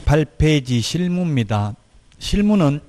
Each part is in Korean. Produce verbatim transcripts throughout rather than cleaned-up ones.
백삼십팔 페이지 실무입니다. 실무는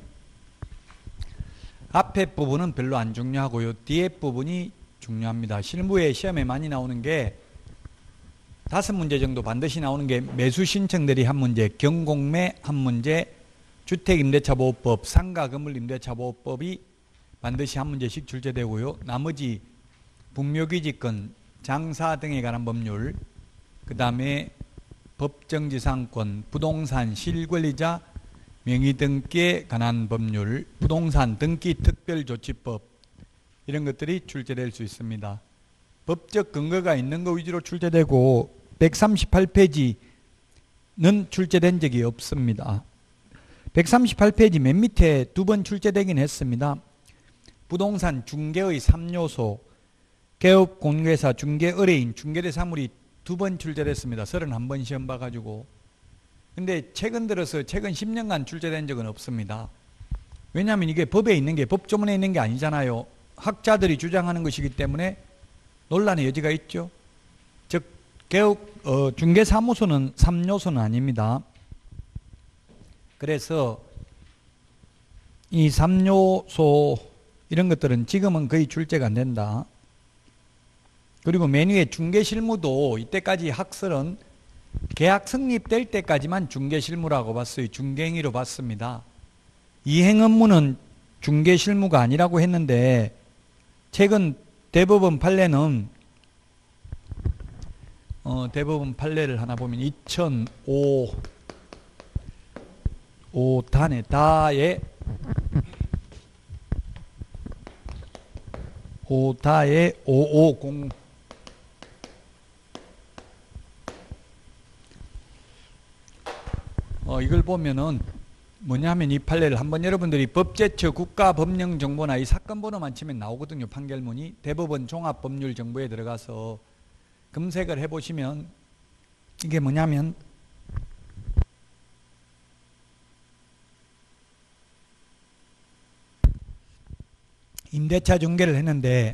앞에 부분은 별로 안 중요하고요. 뒤에 부분이 중요합니다. 실무에 시험에 많이 나오는 게 다섯 문제 정도 반드시 나오는 게 매수 신청들이 한 문제, 경공매 한 문제, 주택임대차보호법, 상가건물임대차보호법이 반드시 한 문제씩 출제되고요. 나머지 분묘기지권, 장사 등에 관한 법률, 그 다음에 법정지상권, 부동산 실권리자 명의등기에 관한 법률, 부동산 등기특별조치법 이런 것들이 출제될 수 있습니다. 법적 근거가 있는 거 위주로 출제되고 백삼십팔 페이지는 출제된 적이 없습니다. 백삼십팔 페이지 맨 밑에 두 번 출제되긴 했습니다. 부동산 중개의 삼 요소, 개업 공개사 중개 의뢰인, 중개대 사물이 두 번 출제됐습니다. 서른한 번 시험 봐가지고. 근데 최근 들어서 최근 십 년간 출제된 적은 없습니다. 왜냐하면 이게 법에 있는 게 법조문에 있는 게 아니잖아요. 학자들이 주장하는 것이기 때문에 논란의 여지가 있죠. 즉 개업 어, 중개사무소는 삼 요소는 아닙니다. 그래서 이 삼 요소 이런 것들은 지금은 거의 출제가 안 된다. 그리고 맨 위에 중개실무도 이때까지 학설은 계약 성립될 때까지만 중개실무라고 봤어요. 중개행위로 봤습니다. 이행 업무는 중개실무가 아니라고 했는데 최근 대법원 판례는 어, 대법원 판례를 하나 보면 이천오 오 단에 다에 오다에 오오공 어, 이걸 보면은 뭐냐면 이 판례를 한번 여러분들이 법제처 국가법령정보나 이 사건 번호만 치면 나오거든요. 판결문이. 대법원 종합법률정보에 들어가서 검색을 해보시면 이게 뭐냐면 임대차 중개를 했는데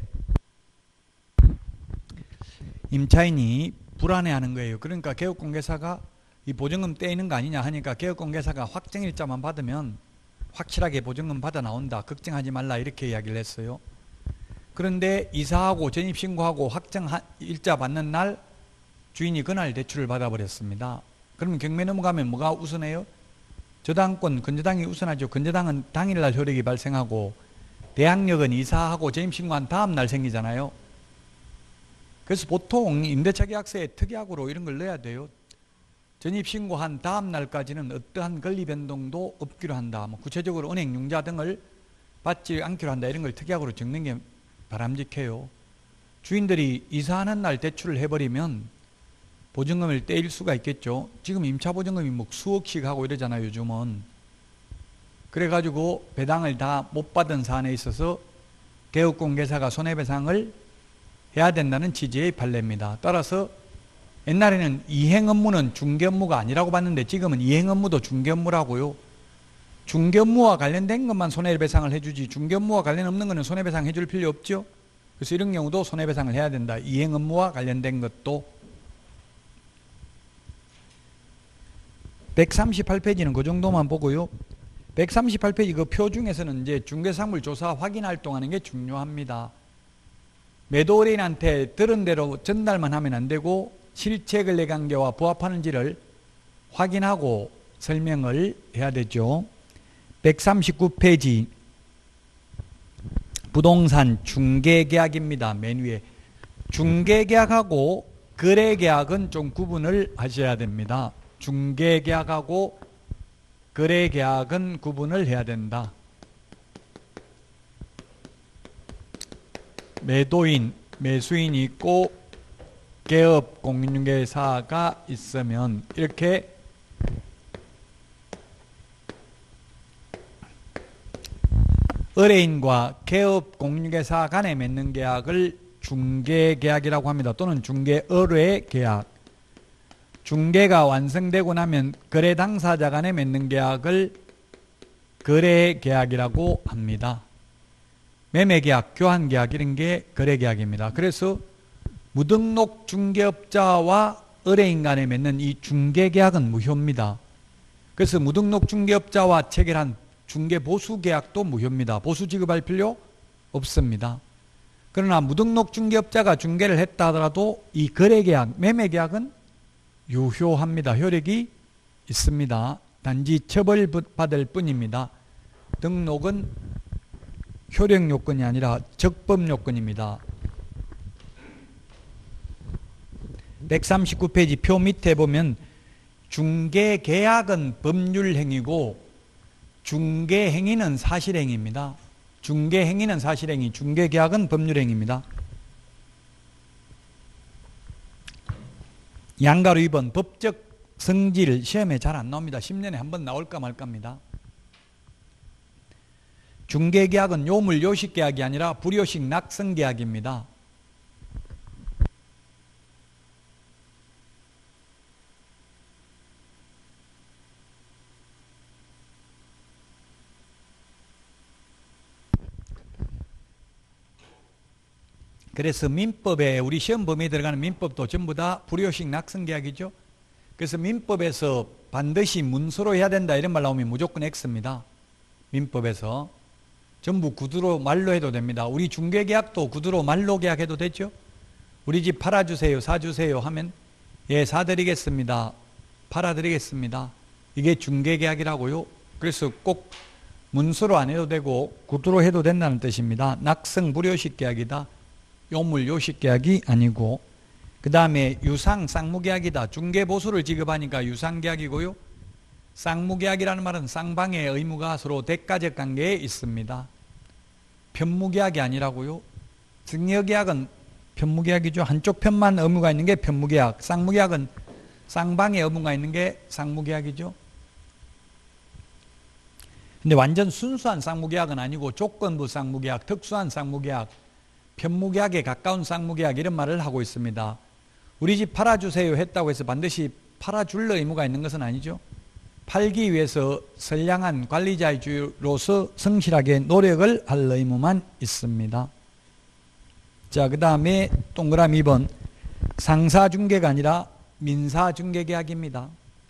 임차인이 불안해하는 거예요. 그러니까 개업공개사가 이 보증금 떼이는 거 아니냐 하니까 개업공개사가 확정일자만 받으면 확실하게 보증금 받아 나온다. 걱정하지 말라 이렇게 이야기를 했어요. 그런데 이사하고 전입신고하고 확정일자 받는 날 주인이 그날 대출을 받아버렸습니다. 그러면 경매 넘어가면 뭐가 우선해요? 저당권, 건저당이 우선하죠. 건저당은 당일날 효력이 발생하고 대항력은 이사하고 전입신고한 다음 날 생기잖아요. 그래서 보통 임대차 계약서에 특약으로 이런 걸 넣어야 돼요. 전입신고한 다음 날까지는 어떠한 권리 변동도 없기로 한다. 뭐 구체적으로 은행 융자 등을 받지 않기로 한다. 이런 걸 특약으로 적는 게 바람직해요. 주인들이 이사하는 날 대출을 해버리면 보증금을 떼일 수가 있겠죠. 지금 임차보증금이 뭐 수억씩 하고 이러잖아요. 요즘은. 그래가지고 배당을 다 못 받은 사안에 있어서 개업공개사가 손해배상을 해야 된다는 취지의 판례입니다. 따라서 옛날에는 이행 업무는 중개 업무가 아니라고 봤는데 지금은 이행 업무도 중개 업무라고요. 중개 업무와 관련된 것만 손해배상을 해주지 중개 업무와 관련 없는 것은 손해배상 해줄 필요 없죠. 그래서 이런 경우도 손해배상을 해야 된다. 이행 업무와 관련된 것도. 백삼십팔 페이지는 그 정도만 보고요. 백삼십팔 페이지 그 표 중에서는 이제 중개사물 조사 확인 활동하는 게 중요합니다. 매도 의뢰인한테 들은 대로 전달만 하면 안 되고 실체 권리 관계와 부합하는지를 확인하고 설명을 해야 되죠. 백삼십구 페이지 부동산 중개계약입니다. 맨 위에 중개계약하고 거래계약은 좀 구분을 하셔야 됩니다. 중개계약하고 거래계약은 구분을 해야 된다. 매도인, 매수인이 있고 개업 공인중개사가 있으면 이렇게 의뢰인과 개업 공인중개사 간에 맺는 계약을 중개계약이라고 합니다. 또는 중개의뢰계약. 중개가 완성되고 나면 거래 당사자 간에 맺는 계약을 거래계약이라고 합니다. 매매계약, 교환계약 이런 게 거래계약입니다. 그래서 무등록 중개업자와 의뢰인 간에 맺는 이 중개계약은 무효입니다. 그래서 무등록 중개업자와 체결한 중개보수계약도 무효입니다. 보수 지급할 필요 없습니다. 그러나 무등록 중개업자가 중개를 했다 하더라도 이 거래계약, 매매계약은 유효합니다. 효력이 있습니다. 단지 처벌받을 뿐입니다. 등록은 효력 요건이 아니라 적법 요건입니다. 백삼십구 페이지 표 밑에 보면 중개계약은 법률행위고 중개행위는 사실행위입니다. 중개행위는 사실행위, 중개계약은 법률행위입니다. 양가로 이 번 법적 성질 시험에 잘 안 나옵니다. 십 년에 한 번 나올까 말까입니다. 중개계약은 요물 요식계약이 아니라 불요식 낙성계약입니다. 그래서 민법에 우리 시험 범위에 들어가는 민법도 전부 다 불요식 낙성계약이죠. 그래서 민법에서 반드시 문서로 해야 된다 이런 말 나오면 무조건 X입니다. 민법에서 전부 구두로 말로 해도 됩니다. 우리 중개계약도 구두로 말로 계약해도 되죠. 우리 집 팔아주세요, 사주세요 하면 예, 사드리겠습니다, 팔아드리겠습니다. 이게 중개계약이라고요. 그래서 꼭 문서로 안 해도 되고 구두로 해도 된다는 뜻입니다. 낙성 불요식 계약이다. 요물 요식계약이 아니고, 그 다음에 유상 쌍무계약이다. 중개보수를 지급하니까 유상계약이고요. 쌍무계약이라는 말은 쌍방의 의무가 서로 대가적 관계에 있습니다. 편무계약이 아니라고요. 증여계약은 편무계약이죠. 한쪽 편만 의무가 있는 게 편무계약, 쌍무계약은 쌍방의 의무가 있는 게 쌍무계약이죠. 근데 완전 순수한 쌍무계약은 아니고 조건부 쌍무계약, 특수한 쌍무계약, 편무계약에 가까운 쌍무계약 이런 말을 하고 있습니다. 우리 집 팔아주세요 했다고 해서 반드시 팔아줄 의무가 있는 것은 아니죠. 팔기 위해서 선량한 관리자주로서 성실하게 노력을 할 의무만 있습니다. 자, 그 다음에 동그라미 이 번 상사중개가 아니라 민사중개계약입니다.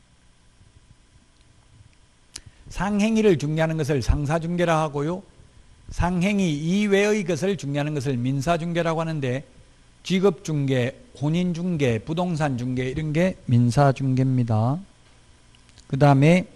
상행위를 중개하는 것을 상사중개라 하고요. 상행위 이외의 것을 중개하는 것을 민사중개라고 하는데, 직업중개, 혼인중개, 부동산중개 이런 게 민사중개입니다. 그 다음에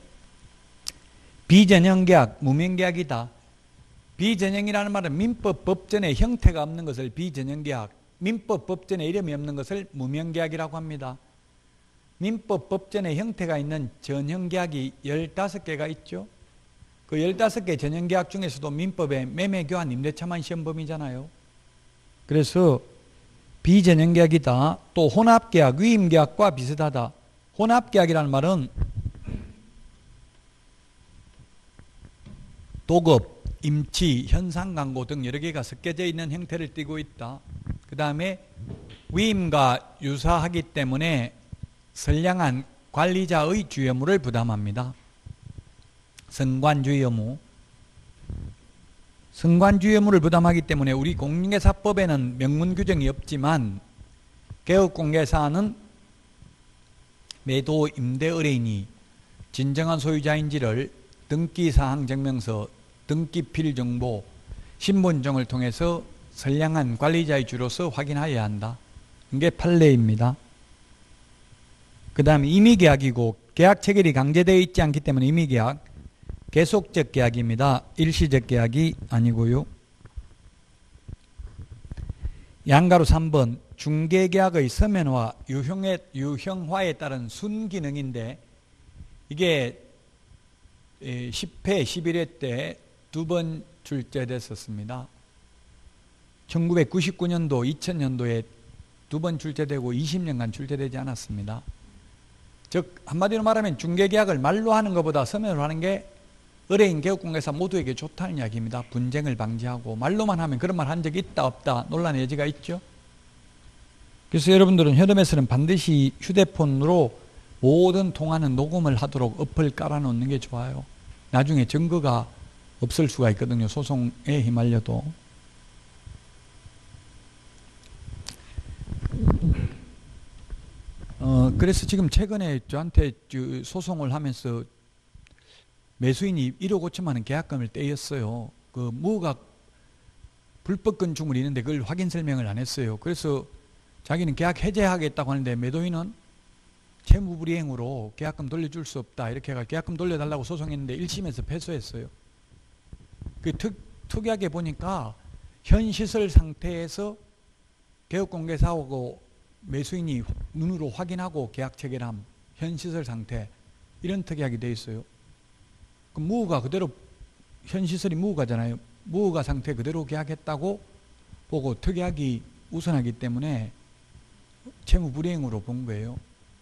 비전형계약, 무명계약이다. 비전형이라는 말은 민법 법전에 형태가 없는 것을 비전형계약, 민법 법전에 이름이 없는 것을 무명계약이라고 합니다. 민법 법전에 형태가 있는 전형계약이 열다섯 개가 있죠. 그 열다섯 개 전형계약 중에서도 민법의 매매교환 임대차만 시험범위잖아요. 그래서 비전형계약이다. 또 혼합계약, 위임계약과 비슷하다. 혼합계약이라는 말은 도급, 임치, 현상광고 등 여러 개가 섞여져 있는 형태를 띠고 있다. 그 다음에 위임과 유사하기 때문에 선량한 관리자의 주의의무를 부담합니다. 선관주의 의무. 선관주의 의무를 부담하기 때문에 우리 공인중개사법에는 명문 규정이 없지만 개업공개사는 매도 임대 의뢰인이 진정한 소유자인지를 등기사항 증명서, 등기필 정보, 신분증을 통해서 선량한 관리자의 주로서 확인하여야 한다. 이게 판례입니다. 그 다음에 임의계약이고 계약 체결이 강제되어 있지 않기 때문에 임의계약, 계속적 계약입니다. 일시적 계약이 아니고요. 양가로 삼 번 중개계약의 서면화, 유형에, 유형화에 따른 순기능인데 이게 십 회, 십일 회 때 두 번 출제됐었습니다. 천구백구십구 년도, 이천 년도에 두 번 출제되고 이십 년간 출제되지 않았습니다. 즉 한마디로 말하면 중개계약을 말로 하는 것보다 서면으로 하는 게 의뢰인, 개업공개사 모두에게 좋다는 이야기입니다. 분쟁을 방지하고. 말로만 하면 그런 말 한 적이 있다 없다 논란의 여지가 있죠. 그래서 여러분들은 현업에서는 반드시 휴대폰으로 모든 통화는 녹음을 하도록 어플 깔아놓는 게 좋아요. 나중에 증거가 없을 수가 있거든요. 소송에 휘말려도. 어, 그래서 지금 최근에 저한테 소송을 하면서 매수인이 일억 오천만 원 계약금을 떼였어요. 그 무허가 불법 건축물이 있는데 그걸 확인 설명을 안 했어요. 그래서 자기는 계약 해제하겠다고 하는데 매도인은 채무불이행으로 계약금 돌려줄 수 없다 이렇게 해서 계약금 돌려달라고 소송했는데 일 심에서 패소했어요. 그 특, 특이하게 보니까 현 시설 상태에서 개업공개사하고 매수인이 눈으로 확인하고 계약 체결함, 현 시설 상태 이런 특이하게 돼 있어요. 그 무허가 그대로 현 시설이 무허가잖아요. 무허가 상태 그대로 계약했다고 보고 특약이 우선하기 때문에 채무불이행으로 본 거예요.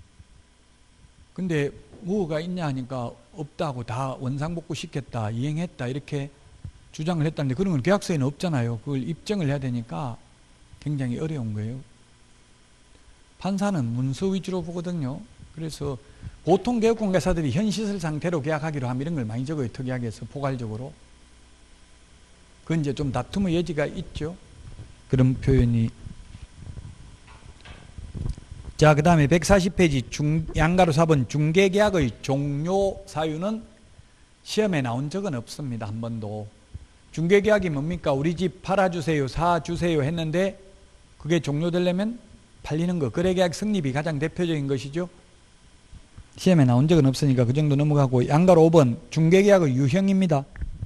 근데 무허가 있냐 하니까 없다고 다 원상복구 시켰다, 이행했다 이렇게 주장을 했다는데 그런 건 계약서에는 없잖아요. 그걸 입증을 해야 되니까 굉장히 어려운 거예요. 판사는 문서 위주로 보거든요. 그래서 보통 개업공개사들이 현 시설 상태로 계약하기로 하면 이런 걸 많이 적어요. 특이하게 해서 포괄적으로. 그건 이제 좀 다툼의 여지가 있죠. 그런 표현이. 자, 그 다음에 백사십 페이지 중, 양가로 사 번 중개계약의 종료 사유는 시험에 나온 적은 없습니다. 한 번도. 중개계약이 뭡니까? 우리 집 팔아주세요, 사주세요 했는데 그게 종료되려면 팔리는 거. 거래계약 성립이 가장 대표적인 것이죠. 시험에 나온 적은 없으니까 그 정도 넘어가고 양가로 오 번 중개계약의 유형입니다.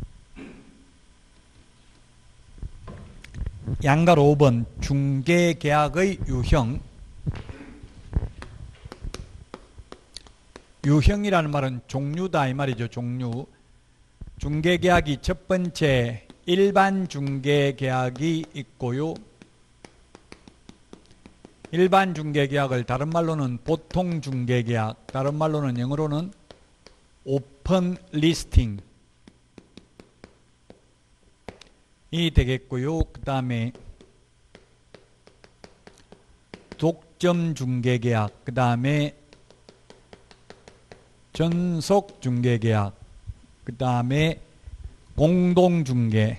양가로 오 번 중개계약의 유형. 유형이라는 말은 종류다 이 말이죠. 종류. 중개계약이 첫 번째 일반 중개계약이 있고요. 일반 중개계약을 다른 말로는 보통 중개계약, 다른 말로는 영어로는 오픈 리스팅 이 되겠고요. 그 다음에 독점 중개계약, 그 다음에 전속 중개계약, 그 다음에 공동중개,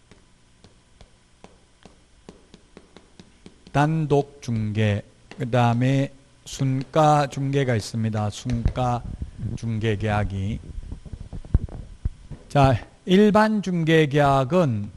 단독중개, 그 다음에 순가중개가 있습니다. 순가중개계약이. 자, 일반 중개계약은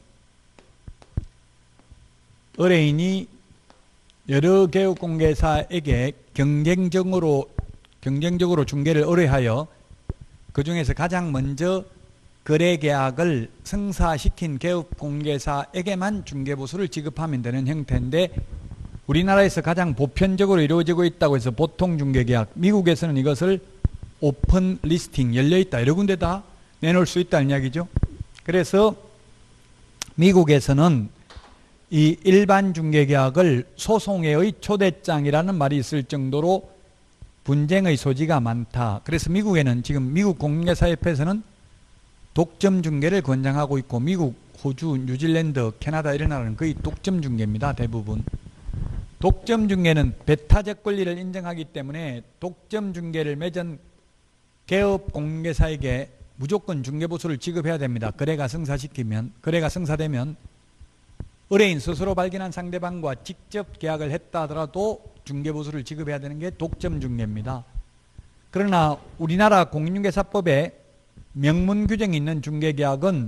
의뢰인이 여러 개업공개사에게 경쟁적으로 경쟁적으로 중개를 의뢰하여 그 중에서 가장 먼저 거래계약을 성사시킨 개업공개사에게만 중개보수를 지급하면 되는 형태인데 우리나라에서 가장 보편적으로 이루어지고 있다고 해서 보통 중개계약, 미국에서는 이것을 오픈 리스팅, 열려있다 여러 군데 다 내놓을 수 있다는 이야기죠. 그래서 미국에서는 이 일반 중개계약을 소송회의 초대장이라는 말이 있을 정도로 분쟁의 소지가 많다. 그래서 미국에는 지금 미국 공인중개사협회에서는 독점 중개를 권장하고 있고 미국, 호주, 뉴질랜드, 캐나다 이런 나라는 거의 독점 중개입니다. 대부분. 독점 중개는 배타적 권리를 인정하기 때문에 독점 중개를 맺은 개업 공개사에게 무조건 중개보수를 지급해야 됩니다. 거래가 성사시키면, 거래가 성사되면 의뢰인 스스로 발견한 상대방과 직접 계약을 했다 하더라도 중개보수를 지급해야 되는 게 독점 중개입니다. 그러나 우리나라 공인중개사법에 명문 규정이 있는 중개계약은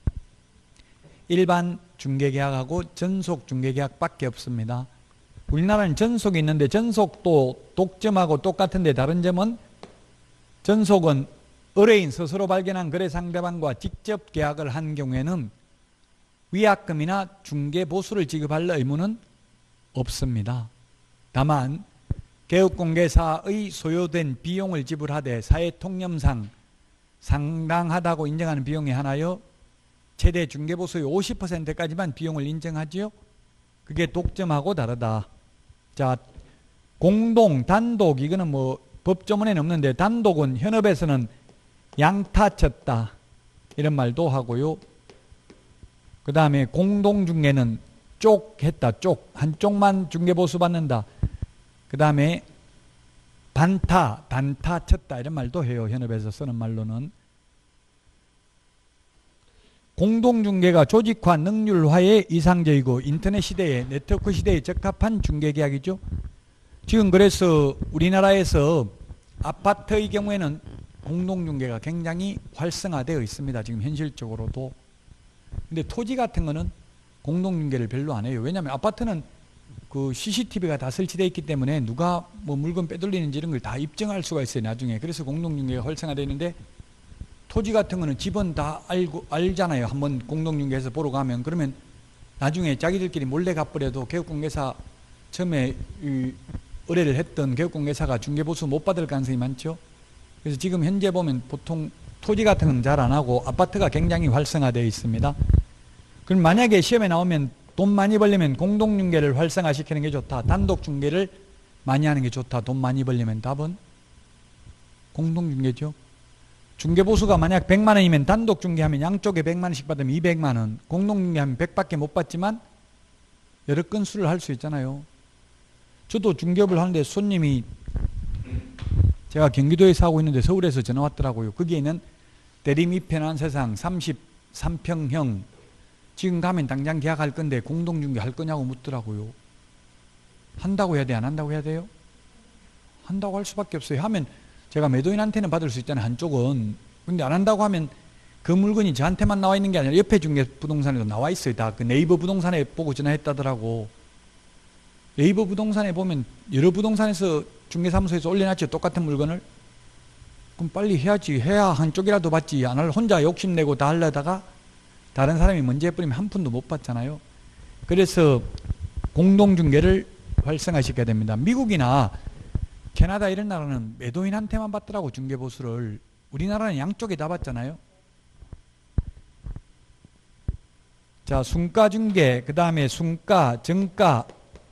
일반 중개계약하고 전속 중개계약밖에 없습니다. 우리나라는 전속이 있는데 전속도 독점하고 똑같은데 다른 점은 전속은 의뢰인 스스로 발견한 거래 상대방과 직접 계약을 한 경우에는 위약금이나 중개보수를 지급할 의무는 없습니다. 다만 개업공개사의 소요된 비용을 지불하되 사회통념상 상당하다고 인정하는 비용이 하나여 최대 중개보수의 오십 퍼센트까지만 비용을 인정하지요. 그게 독점하고 다르다. 자, 공동, 단독 이거는 뭐 법조문에는 없는데 단독은 현업에서는 양타 쳤다 이런 말도 하고요. 그 다음에 공동중개는 쪽 했다. 쪽. 한쪽만 중개보수 받는다. 그 다음에 반타, 단타 쳤다 이런 말도 해요. 현업에서 쓰는 말로는. 공동중개가 조직화, 능률화에 이상적이고 인터넷 시대에, 네트워크 시대에 적합한 중개계약이죠. 지금 그래서 우리나라에서 아파트의 경우에는 공동중개가 굉장히 활성화되어 있습니다. 지금 현실적으로도. 근데 토지 같은 거는 공동중개를 별로 안 해요. 왜냐하면 아파트는 그 씨씨티비가 다 설치되어 있기 때문에 누가 뭐 물건 빼돌리는지 이런 걸 다 입증할 수가 있어요, 나중에. 그래서 공동중개가 활성화되어 있는데, 토지 같은 거는 집은 다 알고, 알잖아요. 한번 공동중개에서 보러 가면. 그러면 나중에 자기들끼리 몰래 가버려도 개업공개사 처음에 이 의뢰를 했던 개업공개사가 중개보수 못 받을 가능성이 많죠. 그래서 지금 현재 보면 보통 토지 같은 건 잘 안 하고 아파트가 굉장히 활성화되어 있습니다. 그럼 만약에 시험에 나오면 돈 많이 벌려면 공동중개를 활성화시키는 게 좋다, 단독중개를 많이 하는 게 좋다, 돈 많이 벌려면 답은 공동중개죠. 중개보수가 만약 백만 원이면 단독중개하면 양쪽에 백만 원씩 받으면 이백만 원, 공동중개하면 백밖에 못 받지만 여러 건수를 할 수 있잖아요. 저도 중개업을 하는데 손님이, 제가 경기도에서 하고 있는데 서울에서 전화 왔더라고요. 거기에 있는 대림 이편한 세상 삼십삼 평형 지금 가면 당장 계약할 건데 공동중개 할 거냐고 묻더라고요. 한다고 해야 돼, 안 한다고 해야 돼요? 한다고 할 수밖에 없어요. 하면 제가 매도인한테는 받을 수 있잖아요, 한쪽은. 근데 안 한다고 하면 그 물건이 저한테만 나와 있는 게 아니라 옆에 중개 부동산에도 나와 있어요. 다 그 네이버 부동산에 보고 전화했다더라고. 네이버 부동산에 보면 여러 부동산에서 중개사무소에서 올려놨죠, 똑같은 물건을. 그럼 빨리 해야지. 해야 한쪽이라도 받지. 안 할, 혼자 욕심내고 다 하려다가 다른 사람이 먼저 해버리면 한 푼도 못 받잖아요. 그래서 공동중개를 활성화시켜야 됩니다. 미국이나 캐나다 이런 나라는 매도인한테만 받더라고, 중개보수를. 우리나라는 양쪽에 다 받잖아요. 자, 순가중개, 그 다음에 순가, 정가,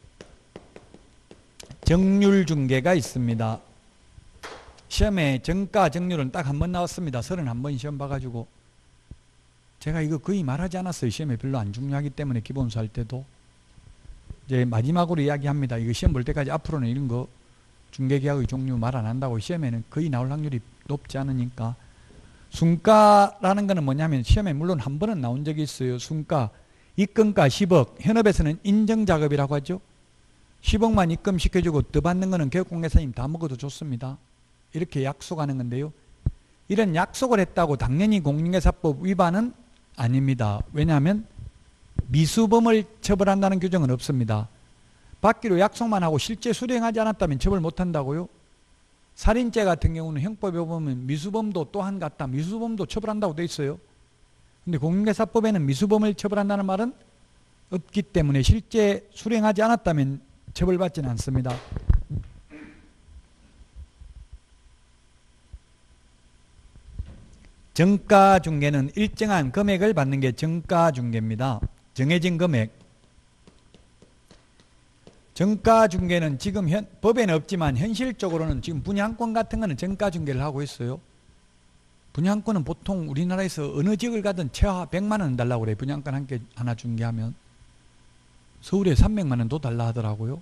정률중개가 있습니다. 시험에 정가, 정률은 딱 한 번 나왔습니다. 서른한 번 시험 봐가지고. 제가 이거 거의 말하지 않았어요. 시험에 별로 안 중요하기 때문에, 기본수 할 때도. 이제 마지막으로 이야기합니다. 이거 시험 볼 때까지 앞으로는 이런 거 중개계약의 종류 말 안 한다고. 시험에는 거의 나올 확률이 높지 않으니까. 순가라는 거는 뭐냐면 시험에 물론 한 번은 나온 적이 있어요. 순가, 입금가 십억, 현업에서는 인정작업이라고 하죠. 십억만 입금시켜주고 더 받는 거는 개업공개사님 다 먹어도 좋습니다. 이렇게 약속하는 건데요. 이런 약속을 했다고 당연히 공인중개사법 위반은 아닙니다. 왜냐하면 미수범을 처벌한다는 규정은 없습니다. 받기로 약속만 하고 실제 수령하지 않았다면 처벌 못한다고요? 살인죄 같은 경우는 형법에 보면 미수범도 또한 같다. 미수범도 처벌한다고 돼 있어요. 근데 공인중개사법에는 미수범을 처벌한다는 말은 없기 때문에 실제 수령하지 않았다면 처벌받지는 않습니다. 정가중개는 일정한 금액을 받는 게 정가중개입니다. 정해진 금액. 정가중개는 지금 현, 법에는 없지만 현실적으로는 지금 분양권 같은 거는 정가중개를 하고 있어요. 분양권은 보통 우리나라에서 어느 지역을 가든 최하 백만 원 달라고 그래요. 분양권 한 개 하나 중개하면. 서울에 삼백만 원도 달라 하더라고요.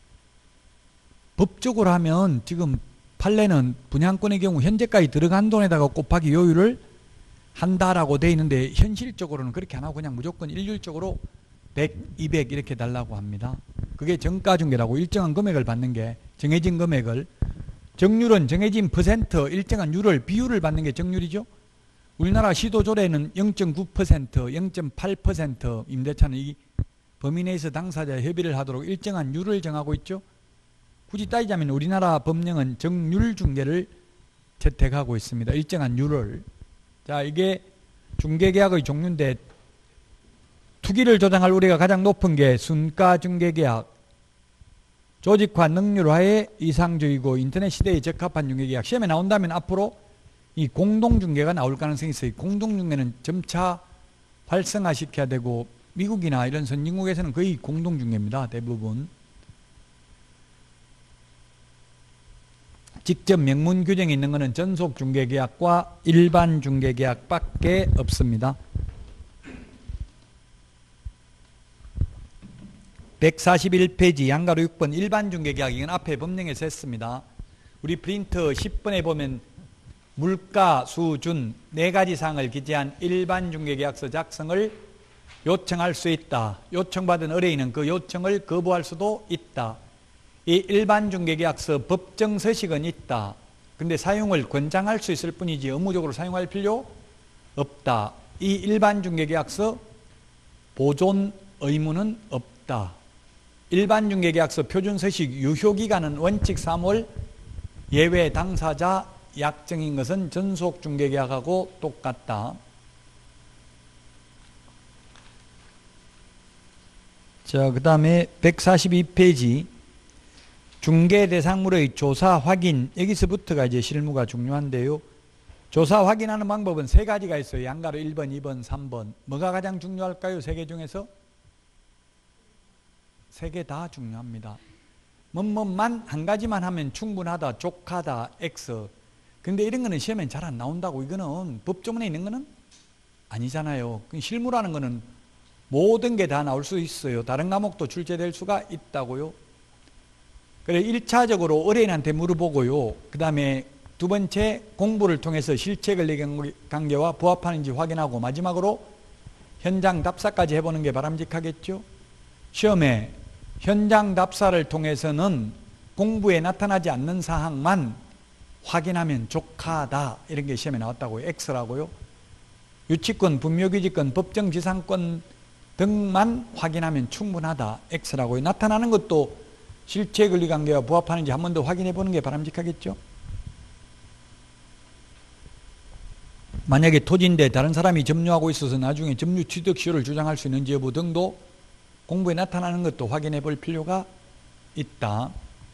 법적으로 하면 지금 판례는 분양권의 경우 현재까지 들어간 돈에다가 곱하기 요율을 한다라고 돼 있는데 현실적으로는 그렇게 안 하고 그냥 무조건 일률적으로 백, 이백 이렇게 달라고 합니다. 그게 정가중개라고 일정한 금액을 받는 게 정해진 금액을, 정률은 정해진 퍼센트 일정한 율을 비율을 받는 게 정률이죠. 우리나라 시도조례는 영 점 구 퍼센트, 영 점 팔 퍼센트 임대차는 이 범위 내에서 당사자 협의를 하도록 일정한 율을 정하고 있죠. 굳이 따지자면 우리나라 법령은 정률중개를 채택하고 있습니다. 일정한 율을. 자, 이게 중개계약의 종류인데 투기를 조장할 우려가 가장 높은 게 순가중개계약, 조직화 능률화의 이상주의고 인터넷 시대에 적합한 중개계약. 시험에 나온다면 앞으로 이 공동중개가 나올 가능성이 있어요. 공동중개는 점차 활성화시켜야 되고 미국이나 이런 선진국에서는 거의 공동중개입니다. 대부분. 직접 명문 규정이 있는 것은 전속중개계약과 일반중개계약밖에 없습니다. 백사십일 페이지 양가로 육 번 일반중개계약, 이건 앞에 법령에서 했습니다. 우리 프린트 십 번에 보면 물가, 수준 네 가지 사항을 기재한 일반중개계약서 작성을 요청할 수 있다. 요청받은 의뢰인은 그 요청을 거부할 수도 있다. 이 일반중개계약서 법정서식은 있다. 근데 사용을 권장할 수 있을 뿐이지 의무적으로 사용할 필요 없다. 이 일반 중개계약서 보존 의무는 없다. 일반 중개계약서 표준서식 유효기간은 원칙 삼 월, 예외 당사자 약정인 것은 전속 중개계약하고 똑같다. 자, 그 다음에 백사십이 페이지 중개 대상물의 조사 확인, 여기서부터가 이제 실무가 중요한데요. 조사 확인하는 방법은 세 가지가 있어요. 양가로 일 번, 이 번, 삼 번. 뭐가 가장 중요할까요? 세 개 중에서? 세 개 다 중요합니다. 뭐뭐만 한 가지만 하면 충분하다, 족하다, X. 근데 이런 거는 시험엔 잘 안 나온다고. 이거는 법조문에 있는 거는 아니잖아요. 실무라는 거는 모든 게 다 나올 수 있어요. 다른 과목도 출제될 수가 있다고요. 그래, 일 차적으로 의뢰인한테 물어보고요. 그 다음에 두 번째 공부를 통해서 실체 권리관계와 부합하는지 확인하고 마지막으로 현장 답사까지 해보는 게 바람직하겠죠. 시험에 현장 답사를 통해서는 공부에 나타나지 않는 사항만 확인하면 족하다, 이런 게 시험에 나왔다고요. X라고요. 유치권, 분묘규직권, 법정지상권 등만 확인하면 충분하다, X라고요. 나타나는 것도 실체 권리관계와 부합하는지 한 번 더 확인해 보는 게 바람직하겠죠. 만약에 토지인데 다른 사람이 점유하고 있어서 나중에 점유 취득 시효를 주장할 수 있는지 여부 등도 공부에 나타나는 것도 확인해 볼 필요가 있다.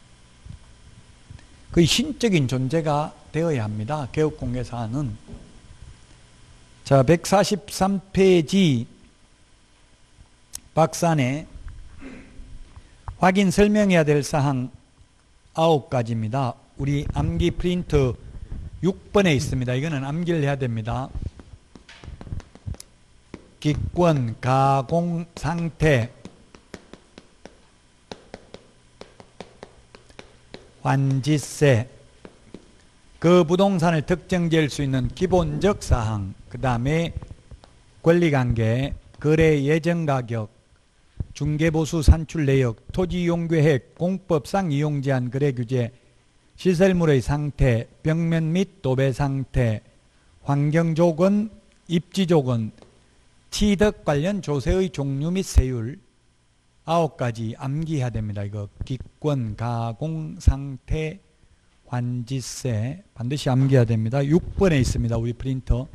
거의 신적인 존재가 되어야 합니다. 개업공개사안은. 자, 백사십삼 페이지 박산에 확인 설명해야 될 사항 아홉 가지입니다. 우리 암기 프린트 육 번에 있습니다. 이거는 암기를 해야 됩니다. 기권, 가공 상태, 환지세, 그 부동산을 특정 지을 수 있는 기본적 사항, 그 다음에 권리관계, 거래 예정 가격, 중개보수 산출 내역, 토지 이용 계획, 공법상 이용 제한 거래 규제, 시설물의 상태, 벽면 및 도배 상태, 환경 조건, 입지 조건, 취득 관련 조세의 종류 및 세율 아홉 가지 암기해야 됩니다. 이거 기권, 가공 상태, 환지세 반드시 암기해야 됩니다. 육 번에 있습니다. 우리 프린터.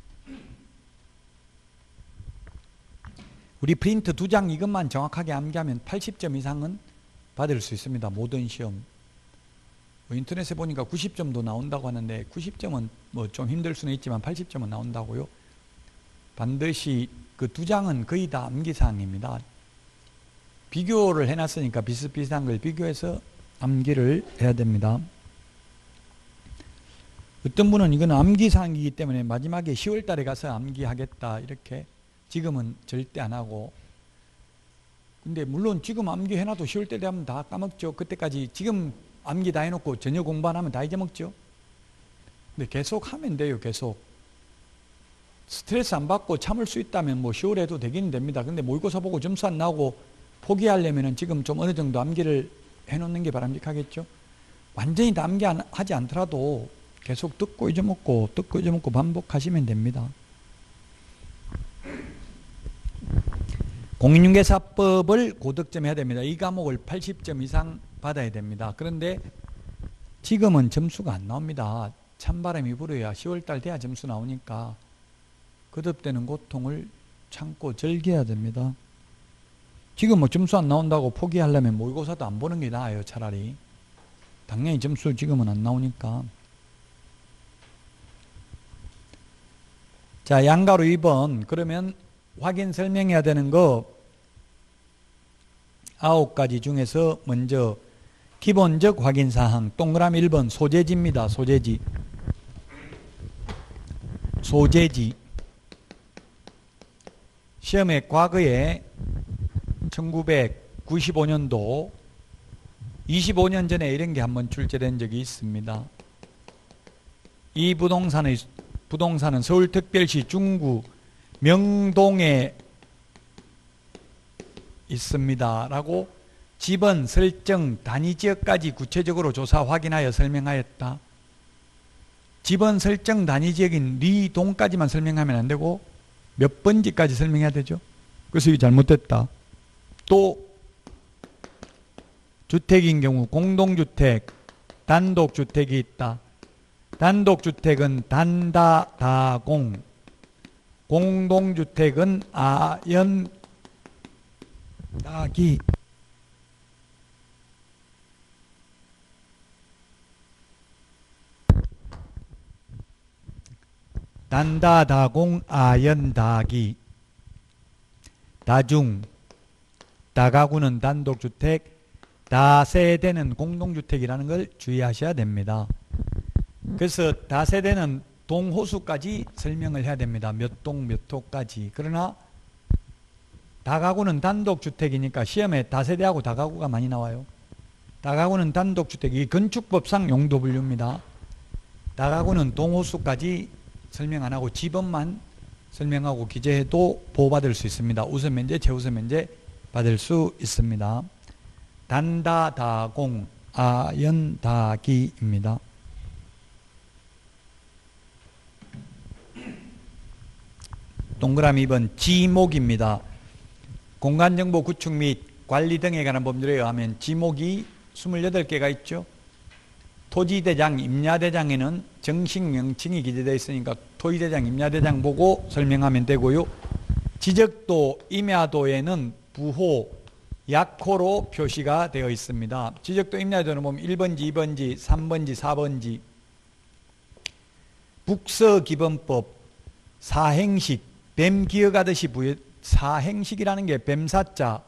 우리 프린트 두 장 이것만 정확하게 암기하면 팔십 점 이상은 받을 수 있습니다. 모든 시험. 인터넷에 보니까 구십 점도 나온다고 하는데 구십 점은 뭐 좀 힘들 수는 있지만 팔십 점은 나온다고요. 반드시 그 두 장은 거의 다 암기사항입니다. 비교를 해놨으니까 비슷비슷한 걸 비교해서 암기를 해야 됩니다. 어떤 분은 이건 암기사항이기 때문에 마지막에 시월 달에 가서 암기하겠다 이렇게, 지금은 절대 안 하고. 근데 물론 지금 암기해놔도 시월 때 되면 다 까먹죠. 그때까지 지금 암기 다 해놓고 저녁 공부 안 하면 다 잊어먹죠. 근데 계속 하면 돼요. 계속 스트레스 안 받고 참을 수 있다면 뭐 시월에 해도 되기는 됩니다. 근데 모의고사 보고 점수 안 나오고 포기하려면 지금 좀 어느 정도 암기를 해놓는 게 바람직하겠죠. 완전히 다 암기하지 않더라도 계속 듣고 잊어먹고 듣고 잊어먹고 반복하시면 됩니다. 공인중개사법을 고득점 해야 됩니다. 이 과목을 팔십 점 이상 받아야 됩니다. 그런데 지금은 점수가 안 나옵니다. 찬바람이 불어야 시월 달 돼야 점수 나오니까 거듭되는 고통을 참고 즐겨야 됩니다. 지금 뭐 점수 안 나온다고 포기하려면 모의고사도 안 보는 게 나아요. 차라리. 당연히 점수 지금은 안 나오니까. 자, 양가로 이 번. 그러면 확인 설명해야 되는 거 아홉 가지 중에서 먼저 기본적 확인사항 동그라미 일 번 소재지입니다. 소재지. 소재지. 시험에 과거에 천구백구십오 년도 이십오 년 전에 이런 게 한번 출제된 적이 있습니다. 이 부동산의 부동산은 서울특별시 중구 명동에 있습니다. 라고 집은 설정 단위지역까지 구체적으로 조사 확인하여 설명하였다. 집원 설정 단위지역인 리동까지만 설명하면 안 되고 몇 번지까지 설명해야 되죠. 그래서 이게 잘못됐다. 또 주택인 경우 공동주택, 단독주택이 있다. 단독주택은 단다다공, 공동주택은 아연 다기. 단다다공 아연다기. 다중, 다가구는 단독주택, 다세대는 공동주택이라는 걸 주의하셔야 됩니다. 그래서 다세대는 동호수까지 설명을 해야 됩니다. 몇 동 몇 호까지. 그러나 다가구는 단독주택이니까 시험에 다세대하고 다가구가 많이 나와요. 다가구는 단독주택이 건축법상 용도 분류입니다. 다가구는 동호수까지 설명 안 하고 지번만 설명하고 기재해도 보호받을 수 있습니다. 우선 면제, 최우선 면제 받을 수 있습니다. 단다다공 아연다기입니다. 동그라미 이 번 지목입니다. 공간정보 구축 및 관리 등에 관한 법률에 의하면 지목이 이십팔 개가 있죠. 토지대장, 임야대장에는 정식 명칭이 기재되어 있으니까 토지대장, 임야대장 보고 설명하면 되고요. 지적도, 임야도에는 부호, 약호로 표시가 되어 있습니다. 지적도, 임야도는 보면 일 번지, 이 번지, 삼 번지, 사 번지. 북서기본법, 사행식, 뱀 기어가듯이 부여, 사행식이라는 게 뱀사자,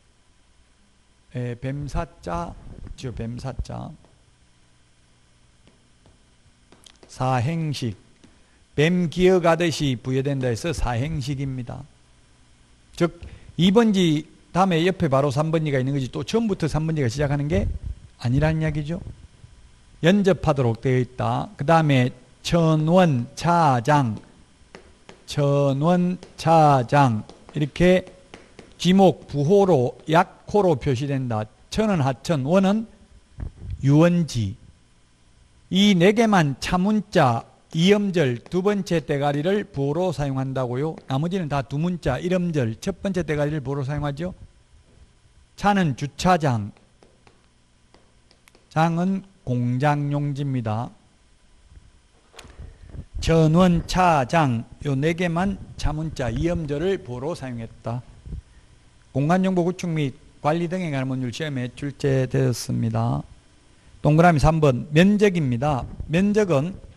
예, 뱀사자죠, 뱀사자. 사행식, 뱀 기어가듯이 부여된다 해서 사행식입니다. 즉 이 번지 다음에 옆에 바로 삼 번지가 있는 거지 또 처음부터 삼 번지가 시작하는 게 아니라는 이야기죠. 연접하도록 되어 있다. 그 다음에 천원, 차장, 천원, 차장 이렇게 지목, 부호로, 약호로 표시된다. 천은 하천, 원은 유원지. 이 네 개만 차문자, 이음절 두 번째 대가리를 부호로 사용한다고요. 나머지는 다 두문자, 일음절 첫 번째 대가리를 부호로 사용하죠. 차는 주차장, 장은 공장용지입니다. 천원, 차장 요 네 개만 차문자, 이음절을 부호로 사용했다. 공간정보 구축 및 관리 등에 관한 법률 시험에 출제되었습니다. 동그라미 삼 번 면적입니다. 면적은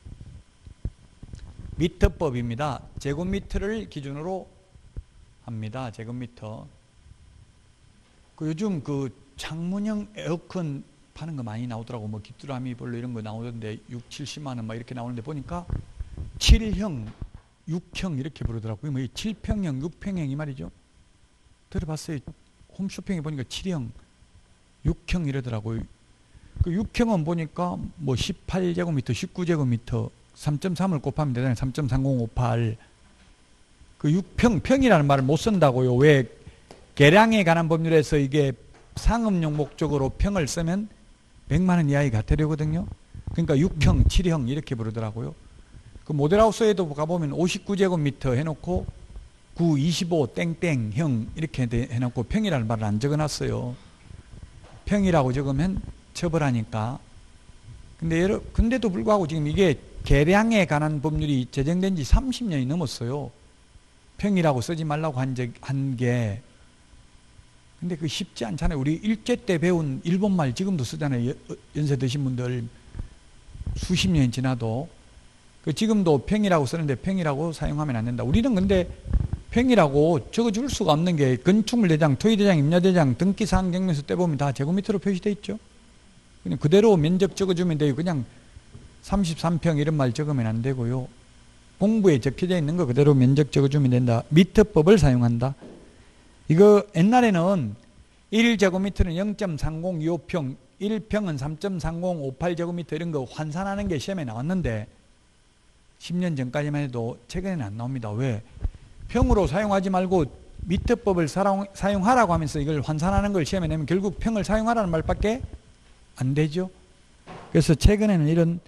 미터법입니다. 제곱미터를 기준으로 합니다. 제곱미터. 그 요즘 그 창문형 에어컨 파는 거 많이 나오더라고. 뭐 귀뚜라미 별로 이런 거 나오던데 육, 칠십만 원 막 이렇게 나오는데 보니까 칠형, 육형 이렇게 부르더라고요. 뭐 칠평형, 육평형 이 말이죠. 들어봤어요. 홈쇼핑에 보니까 칠형, 육형 이러더라고요. 그 육형은 보니까 뭐 십팔 제곱미터, 십구 제곱미터, 삼 점 삼을 곱하면 되잖아요. 삼 점 삼공오팔. 그 육평, 평이라는 말을 못 쓴다고요. 왜? 계량에 관한 법률에서 이게 상업용 목적으로 평을 쓰면 백만 원 이하의 과태료거든요. 그러니까 육형, 칠형 이렇게 부르더라고요. 그 모델하우스에도 가보면 오십구 제곱미터 해놓고 구, 이십오, 땡땡형 이렇게 해놓고 평이라는 말을 안 적어놨어요. 평이라고 적으면 처벌하니까. 근데 여러, 근데도 불구하고 지금 이게 계량에 관한 법률이 제정된 지 삼십 년이 넘었어요. 평이라고 쓰지 말라고 한 적, 한 게. 근데 그 쉽지 않잖아요. 우리 일제 때 배운 일본말 지금도 쓰잖아요. 연세 드신 분들 수십 년이 지나도. 그 지금도 평이라고 쓰는데 평이라고 사용하면 안 된다. 우리는 근데 평이라고 적어줄 수가 없는 게 건축물 대장, 토지 대장, 임야 대장, 등기사항 경명서 때 보면 다 제곱미터로 표시되어 있죠. 그냥 그대로 면적 적어주면 돼요. 그냥 삼십삼 평 이런 말 적으면 안 되고요. 공부에 적혀져 있는 거 그대로 면적 적어주면 된다. 미터법을 사용한다. 이거 옛날에는 일 제곱미터는 영 점 삼공이오 평, 일 평은 삼 점 삼공오팔 제곱미터 이런 거 환산하는 게 시험에 나왔는데 십 년 전까지만 해도 최근에는 안 나옵니다. 왜? 평으로 사용하지 말고 미터법을 사용하라고 하면서 이걸 환산하는 걸 시험에 내면 결국 평을 사용하라는 말밖에 안 되죠. 그래서 최근에는 이런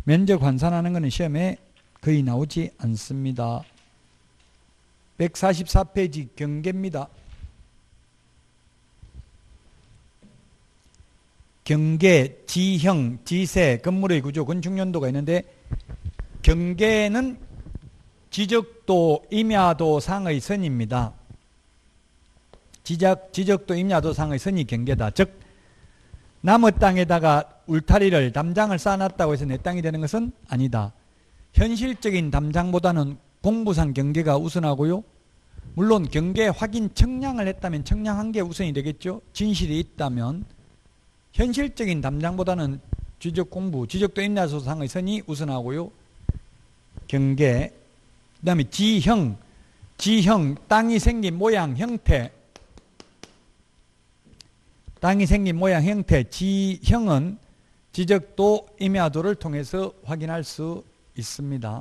면적 환산하는 것은 시험에 거의 나오지 않습니다. 백사십사 페이지 경계입니다. 경계, 지형, 지세, 건물의 구조, 건축 연도가 있는데 경계는 지적도, 임야도 상의 선입니다. 지적, 지적도, 임야도 상의 선이 경계다. 즉 남의 땅에다가 울타리를, 담장을 쌓아놨다고 해서 내 땅이 되는 것은 아니다. 현실적인 담장보다는 공부상 경계가 우선하고요. 물론 경계 확인 청량을 했다면 청량한 게 우선이 되겠죠. 진실이 있다면. 현실적인 담장보다는 지적 공부, 지적도 임야도 상의 선이 우선하고요. 경계, 그 다음에 지형, 지형, 땅이 생긴 모양, 형태, 땅이 생긴 모양, 형태, 지형은 지적도, 임야도를 통해서 확인할 수 있습니다.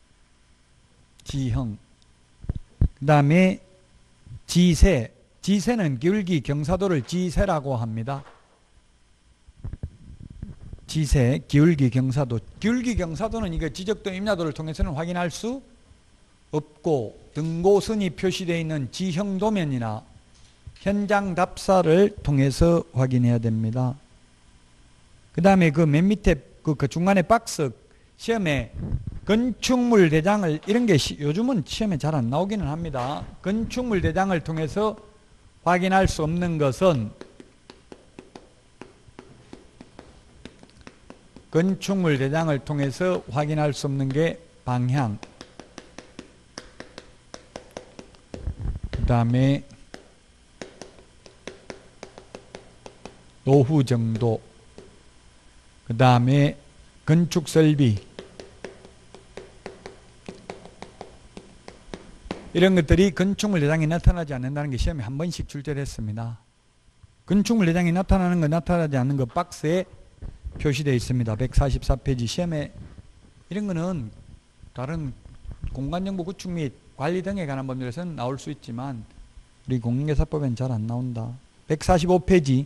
지형. 그 다음에 지세, 지세는 기울기 경사도를 지세라고 합니다. 지세, 기울기 경사도. 기울기 경사도는 이거 지적도, 임야도를 통해서는 확인할 수 없고 등고선이 표시되어 있는 지형도면이나 현장 답사를 통해서 확인해야 됩니다. 그 다음에 그 맨 밑에 그, 그 중간에 박스 시험에 건축물 대장을 이런 게 시, 요즘은 시험에 잘 안 나오기는 합니다. 건축물 대장을 통해서 확인할 수 없는 것은 건축물 대장을 통해서 확인할 수 없는 게 방향, 그 다음에 노후 정도, 그 다음에 건축 설비, 이런 것들이 건축물 대장이 나타나지 않는다는 게 시험에 한 번씩 출제됐습니다. 건축물 대장이 나타나는 거 나타나지 않는 거 박스에 표시되어 있습니다. 백사십사 페이지 시험에 이런 거는 다른 공간정보 구축 및 관리 등에 관한 법률에서는 나올 수 있지만 우리 공인중개사법에는 잘 안 나온다. 백사십오 페이지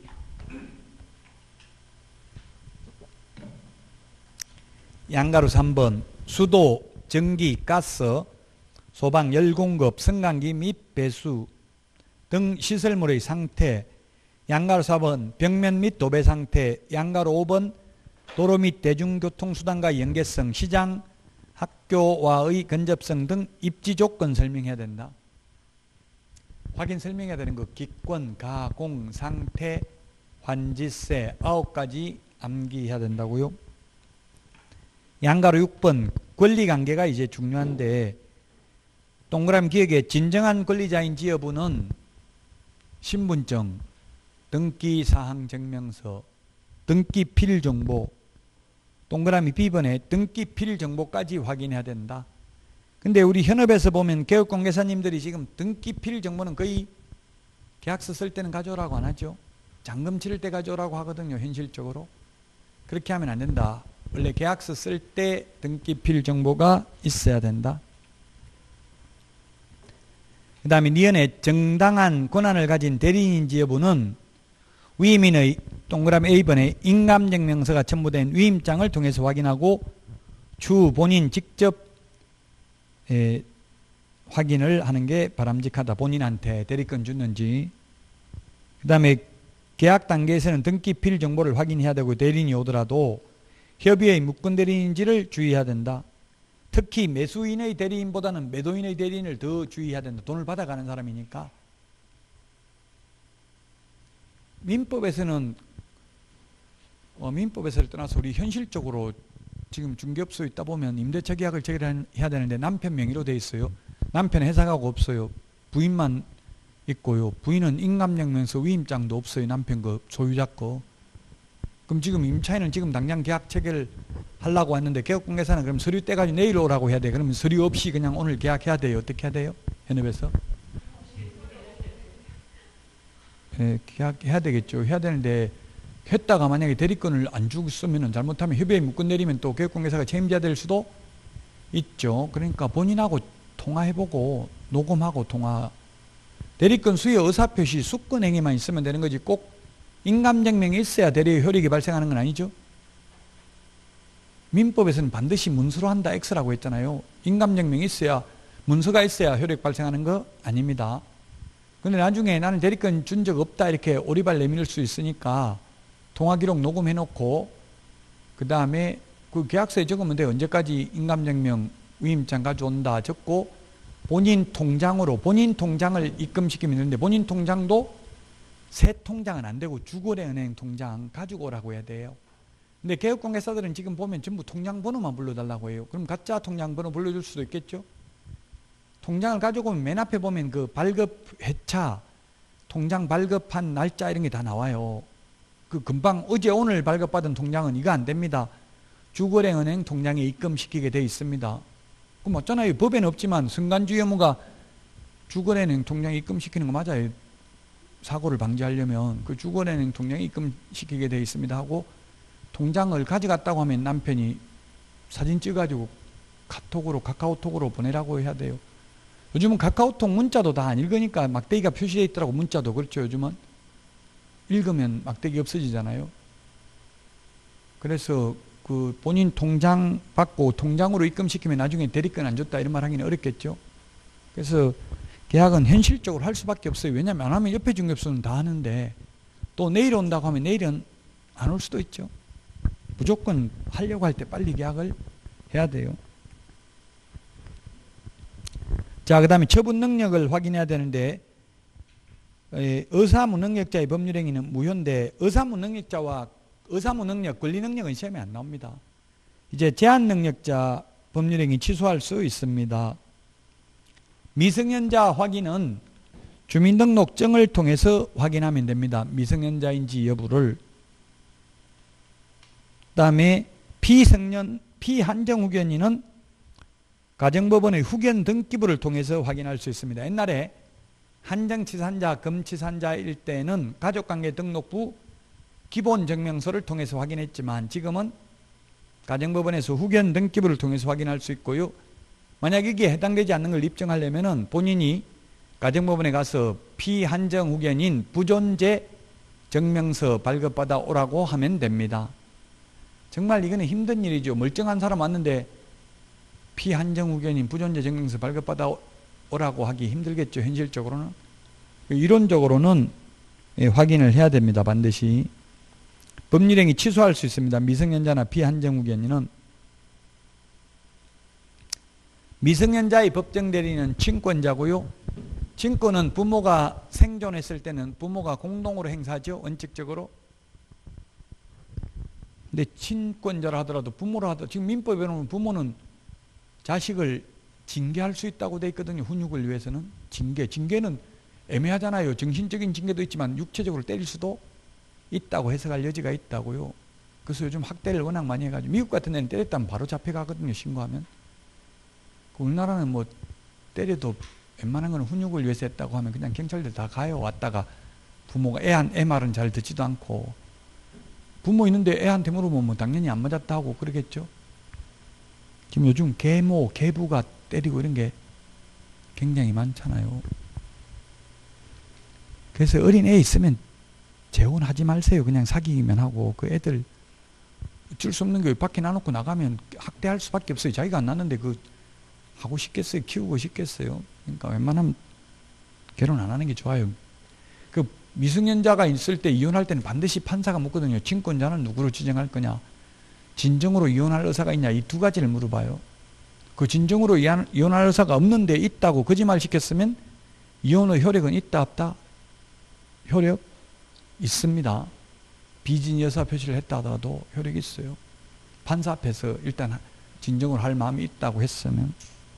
양가로 삼 번 수도, 전기, 가스, 소방, 열 공급, 승강기 및 배수 등 시설물의 상태, 양가로 사 번 벽면 및 도배 상태, 양가로 오 번 도로 및 대중교통수단과 연계성, 시장, 학교와의 근접성 등 입지 조건 설명해야 된다. 확인 설명해야 되는 거 기권, 가, 공, 상태, 환지세 아홉 가지 암기해야 된다고요. 양가로 육 번 권리관계가 이제 중요한데 동그라미 기억에 진정한 권리자인지 여부는 신분증, 등기사항 증명서, 등기 필정보, 동그라미 B번에 등기 필정보까지 확인해야 된다. 근데 우리 현업에서 보면 개업공개사님들이 지금 등기 필정보는 거의 계약서 쓸 때는 가져오라고 안 하죠. 잔금 치를 때 가져오라고 하거든요. 현실적으로. 그렇게 하면 안 된다. 원래 계약서 쓸 때 등기 필정보가 있어야 된다. 그 다음에 니은의 정당한 권한을 가진 대리인인지 여부는 위임인의 동그라미 A번에 인감증명서가 첨부된 위임장을 통해서 확인하고 주 본인 직접 에, 확인을 하는 게 바람직하다. 본인한테 대리권 줬는지. 그 다음에 계약 단계에서는 등기 필 정보를 확인해야 되고 대리인이 오더라도 협의의 무권 대리인지를 주의해야 된다. 특히 매수인의 대리인보다는 매도인의 대리인을 더 주의해야 된다. 돈을 받아가는 사람이니까. 민법에서는 어, 민법에서를 떠나서 우리 현실적으로 지금 중개업소에 있다 보면 임대차 계약을 체결해야 되는데 남편 명의로 돼 있어요. 남편 회사가고 없어요. 부인만 있고요. 부인은 인감증명서 위임장도 없어요. 남편 거 소유자 거. 그럼 지금 임차인은 지금 당장 계약 체결 하려고 했는데 개업공개사는 그럼 서류 떼가지고 내일 오라고 해야 돼. 그러면 서류 없이 그냥 오늘 계약해야 돼요. 어떻게 해야 돼요? 현업에서? 예, 계약해야 되겠죠. 해야 되는데 했다가 만약에 대리권을 안 주고 쓰면 잘못하면 협의에 무권 내리면 또 개업공개사가 책임져야 될 수도 있죠. 그러니까 본인하고 통화해보고 녹음하고 통화. 대리권 수여 의사표시 수권행위만 있으면 되는 거지 꼭 인감증명이 있어야 대리의 효력이 발생하는 건 아니죠. 민법에서는 반드시 문서로 한다 X라고 했잖아요. 인감증명이 있어야, 문서가 있어야 효력 발생하는 거 아닙니다. 근데 나중에 나는 대리권 준 적 없다 이렇게 오리발 내밀 수 있으니까 통화기록 녹음해놓고 그 다음에 그 계약서에 적으면 돼요. 언제까지 인감증명 위임장 가져온다 적고 본인 통장으로, 본인 통장을 입금시키면 되는데 본인 통장도 새 통장은 안 되고 주거래은행 통장 가지고 오라고 해야 돼요. 근데 개업공개사들은 지금 보면 전부 통장 번호만 불러달라고 해요. 그럼 가짜 통장 번호 불러줄 수도 있겠죠. 통장을 가지고 오면 맨 앞에 보면 그 발급 회차, 통장 발급한 날짜 이런 게 다 나와요. 그 금방 어제 오늘 발급받은 통장은 이거 안 됩니다. 주거래은행 통장에 입금시키게 돼 있습니다. 그럼 어쩌나요? 법에는 없지만 승간주 의무가 주거래은행 통장에 입금시키는 거 맞아요. 사고를 방지하려면 그 주거래은행 통장에 입금시키게 돼 있습니다 하고 통장을 가져갔다고 하면 남편이 사진 찍어가지고 카톡으로 카카오톡으로 보내라고 해야 돼요. 요즘은 카카오톡 문자도 다 안 읽으니까 막대기가 표시되어 있더라고. 문자도 그렇죠. 요즘은 읽으면 막대기 없어지잖아요. 그래서 그 본인 통장 받고 통장으로 입금시키면 나중에 대리권 안 줬다 이런 말 하기는 어렵겠죠. 그래서 계약은 현실적으로 할 수밖에 없어요. 왜냐하면 안 하면 옆에 중개업소는 다 하는데 또 내일 온다고 하면 내일은 안 올 수도 있죠. 무조건 하려고 할 때 빨리 계약을 해야 돼요. 자, 그 다음에 처분 능력을 확인해야 되는데 의사무능력자의 법률행위는 무효인데 의사무능력자와 의사무능력, 권리능력은 시험에 안 나옵니다. 이제 제한능력자 법률행위 취소할 수 있습니다. 미성년자 확인은 주민등록증을 통해서 확인하면 됩니다. 미성년자인지 여부를. 그 다음에 피성년, 피한정 후견인은 가정법원의 후견 등기부를 통해서 확인할 수 있습니다. 옛날에 한정치산자, 금치산자일 때는 가족관계등록부 기본증명서를 통해서 확인했지만 지금은 가정법원에서 후견 등기부를 통해서 확인할 수 있고요. 만약 이게 해당되지 않는 걸 입증하려면 본인이 가정법원에 가서 피한정 후견인 부존재 증명서 발급받아 오라고 하면 됩니다. 정말 이거는 힘든 일이죠. 멀쩡한 사람 왔는데 피한정 후견인 부존재 증명서 발급받아 오라고 하기 힘들겠죠. 현실적으로는. 이론적으로는 확인을 해야 됩니다. 반드시. 법률행위 취소할 수 있습니다. 미성년자나 피한정 후견인은. 미성년자의 법정대리인은 친권자고요. 친권은 부모가 생존했을 때는 부모가 공동으로 행사하죠. 원칙적으로. 근데 친권자라 하더라도 부모라 하더라도 지금 민법에 보면 부모는 자식을 징계할 수 있다고 돼 있거든요. 훈육을 위해서는. 징계. 징계는 애매하잖아요. 정신적인 징계도 있지만 육체적으로 때릴 수도 있다고 해석할 여지가 있다고요. 그래서 요즘 학대를 워낙 많이 해가지고 미국 같은 데는 때렸다면 바로 잡혀가거든요. 신고하면. 우리나라는 뭐 때려도 웬만한 건 훈육을 위해서 했다고 하면 그냥 경찰들 다 가요. 왔다가 부모가 애한 애 말은 잘 듣지도 않고 부모 있는데 애한테 물어보면 뭐 당연히 안 맞았다 하고 그러겠죠. 지금 요즘 계모, 계부가 때리고 이런 게 굉장히 많잖아요. 그래서 어린 애 있으면 재혼하지 마세요. 그냥 사귀기만 하고 그 애들 어쩔 수 없는 게 밖에 놔놓고 나가면 학대할 수밖에 없어요. 자기가 안 낳는데 그 하고 싶겠어요? 키우고 싶겠어요? 그러니까 웬만하면 결혼 안 하는 게 좋아요. 그 미성년자가 있을 때 이혼할 때는 반드시 판사가 묻거든요. 친권자는 누구로 지정할 거냐? 진정으로 이혼할 의사가 있냐? 이 두 가지를 물어봐요. 그 진정으로 이혼할 의사가 없는데 있다고 거짓말 시켰으면 이혼의 효력은 있다 없다? 효력 있습니다. 비진 여사 표시를 했다 하더라도 효력이 있어요. 판사 앞에서 일단 진정으로 할 마음이 있다고 했으면.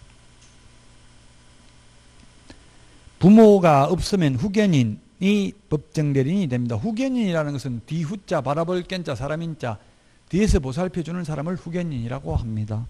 부모가 없으면 후견인이 법정대리인이 됩니다. 후견인이라는 것은 뒤후자 바라볼 견자 사람인자 뒤에서 보살펴주는 사람을 후견인이라고 합니다.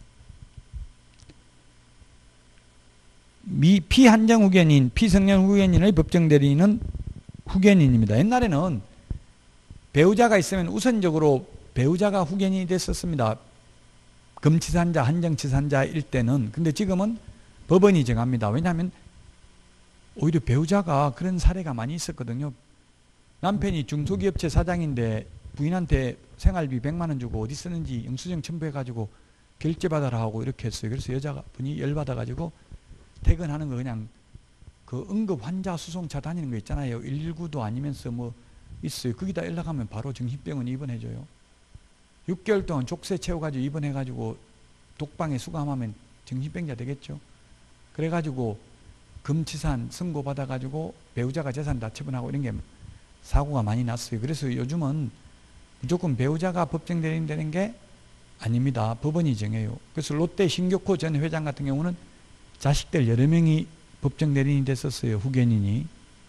미, 피한정 후견인, 피성년 후견인의 법정대리인은 후견인입니다. 옛날에는 배우자가 있으면 우선적으로 배우자가 후견인이 됐었습니다. 금치산자, 한정치산자일 때는. 근데 지금은 법원이 정합니다. 왜냐하면 오히려 배우자가 그런 사례가 많이 있었거든요. 남편이 중소기업체 사장인데 부인한테 생활비 백만 원 주고 어디 쓰는지 영수증 첨부해가지고 결제받아라 하고 이렇게 했어요. 그래서 여자분이 열받아가지고 퇴근하는 거 그냥 그 응급 환자 수송차 다니는 거 있잖아요. 일일구도 아니면서 뭐 있어요. 거기다 연락하면 바로 정신병원 입원해줘요. 육 개월 동안 족쇄 채워가지고 입원해가지고 독방에 수감하면 정신병자 되겠죠. 그래가지고 금치산 선고받아가지고 배우자가 재산 다 처분하고 이런 게 사고가 많이 났어요. 그래서 요즘은 무조건 배우자가 법정 대리인 되는 게 아닙니다. 법원이 정해요. 그래서 롯데 신격호 전 회장 같은 경우는 자식들 여러 명이 법정 대리인이 됐었어요. 후견인이.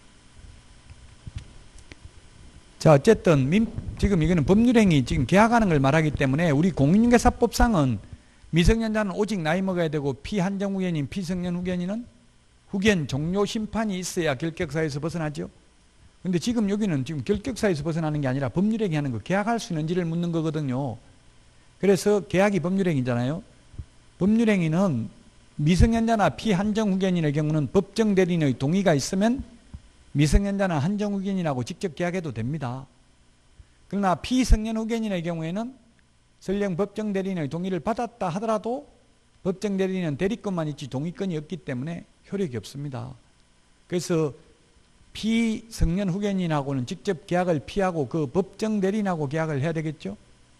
자, 어쨌든 민, 지금 이거는 법률행위 지금 계약하는 걸 말하기 때문에 우리 공인중개사법상은 미성년자는 오직 나이 먹어야 되고 피한정 후견인, 피성년 후견인은 후견 종료 심판이 있어야 결격사유에서 벗어나죠. 근데 지금 여기는 지금 결격사유에서 벗어나는 게 아니라 법률행위 하는 거, 계약할 수 있는지를 묻는 거거든요. 그래서 계약이 법률행위잖아요. 법률행위는 미성년자나 피한정 후견인의 경우는 법정 대리인의 동의가 있으면 미성년자나 한정 후견인하고 직접 계약해도 됩니다. 그러나 피성년 후견인의 경우에는 설령 법정 대리인의 동의를 받았다 하더라도 법정 대리인은 대리권만 있지 동의권이 없기 때문에 효력이 없습니다. 그래서 피성년 후견인하고는 직접 계약을 피하고 그 법정 대리인하고 계약을 해야 되겠죠.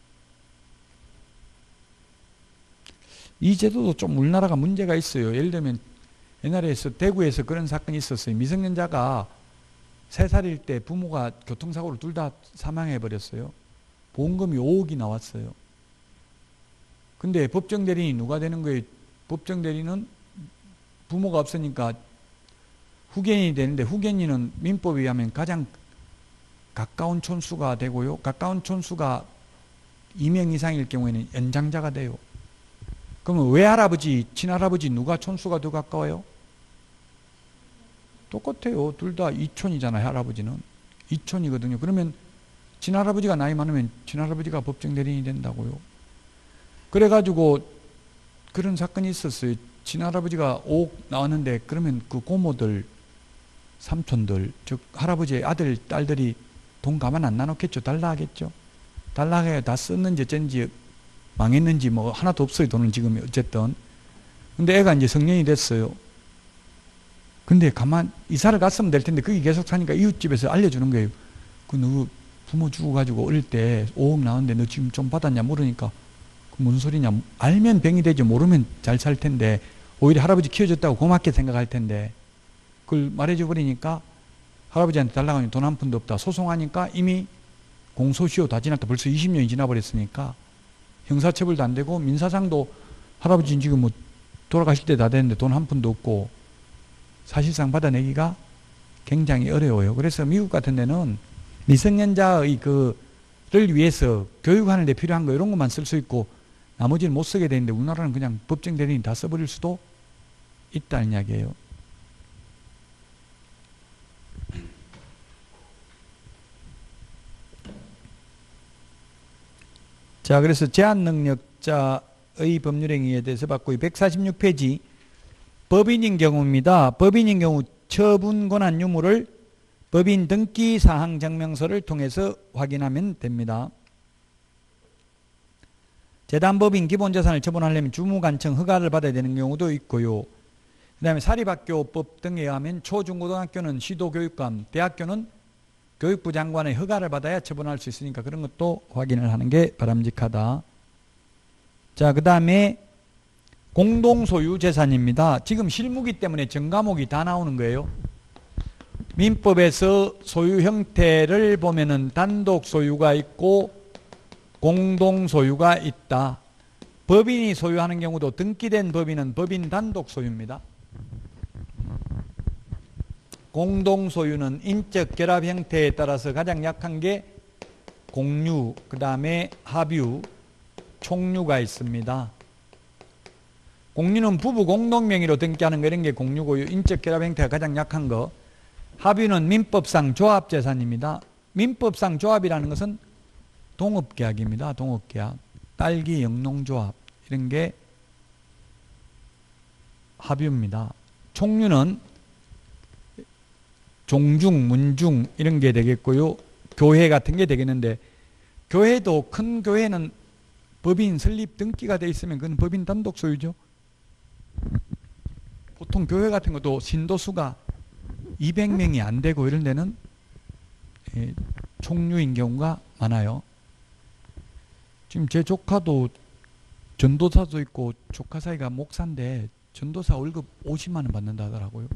이 제도도 좀 우리나라가 문제가 있어요. 예를 들면 옛날에서 대구에서 그런 사건이 있었어요. 미성년자가 세 살일 때 부모가 교통사고로 둘 다 사망해 버렸어요. 보험금이 오억이 나왔어요. 근데 법정 대리인이 누가 되는 거예요? 법정 대리인은 부모가 없으니까 후견인이 되는데, 후견인은 민법에 의하면 가장 가까운 촌수가 되고요. 가까운 촌수가 이 명 이상일 경우에는 연장자가 돼요. 그러면 외할아버지, 친할아버지 누가 촌수가 더 가까워요? 똑같아요. 둘 다 이촌이잖아요. 할아버지는 이촌이거든요. 그러면 친할아버지가 나이 많으면 친할아버지가 법정 대리인이 된다고요. 그래가지고 그런 사건이 있었어요. 친할아버지가 오억 나왔는데 그러면 그 고모들, 삼촌들, 즉 할아버지의 아들, 딸들이 돈 가만 안 나눴겠죠. 달라 하겠죠. 달라 해야 다 썼는지 어쩐지 망했는지 뭐 하나도 없어요. 돈은 지금 어쨌든. 근데 애가 이제 성년이 됐어요. 근데 가만 이사를 갔으면 될 텐데 거기 계속 사니까 이웃집에서 알려주는 거예요. 그 누구 부모 죽어가지고 어릴 때 오억 나왔는데 너 지금 좀 받았냐 물으니까 그 무슨 소리냐. 알면 병이 되지 모르면 잘 살 텐데 오히려 할아버지 키워줬다고 고맙게 생각할 텐데 그걸 말해줘 버리니까 할아버지한테 달라고 하니 돈 한 푼도 없다. 소송하니까 이미 공소시효 다 지났다. 벌써 이십 년이 지나버렸으니까 형사처벌도 안 되고 민사상도 할아버지는 지금 뭐 돌아가실 때 다 됐는데 돈 한 푼도 없고 사실상 받아내기가 굉장히 어려워요. 그래서 미국 같은 데는 미성년자의 그를 위해서 교육하는 데 필요한 거 이런 것만 쓸 수 있고 나머지는 못 쓰게 되는데 우리나라는 그냥 법정 대리인 다 써버릴 수도 있다는 이야기예요. 자, 그래서 제한능력자의 법률행위에 대해서 봤고 백사십육 페이지 법인인 경우입니다. 법인인 경우 처분 권한 유무를 법인 등기 사항 증명서를 통해서 확인하면 됩니다. 재단법인 기본재산을 처분하려면 주무관청 허가를 받아야 되는 경우도 있고요. 그 다음에 사립학교법 등에 의하면 초중고등학교는 시도교육감, 대학교는 교육부 장관의 허가를 받아야 처분할 수 있으니까 그런 것도 확인을 하는 게 바람직하다. 자, 그 다음에 공동소유 재산입니다. 지금 실무기 때문에 전과목이 다 나오는 거예요. 민법에서 소유 형태를 보면은 단독 소유가 있고 공동 소유가 있다. 법인이 소유하는 경우도 등기된 법인은 법인 단독 소유입니다. 공동 소유는 인적 결합 형태에 따라서 가장 약한 게 공유, 그 다음에 합유, 총유가 있습니다. 공유는 부부 공동명의로 등기하는 거 이런 게 공유고요. 인적 결합 형태가 가장 약한 거. 합유는 민법상 조합재산입니다. 민법상 조합이라는 것은 동업계약입니다. 동업계약. 딸기 영농조합 이런 게 합유입니다. 총유는 종중, 문중 이런 게 되겠고요. 교회 같은 게 되겠는데 교회도 큰 교회는 법인 설립 등기가 돼 있으면 그건 법인 단독 소유죠. 보통 교회 같은 것도 신도수가 이백 명이 안 되고 이런 데는 예, 총류인 경우가 많아요. 지금 제 조카도 전도사도 있고 조카 사이가 목사인데 전도사 월급 오십만 원 받는다 하더라고요.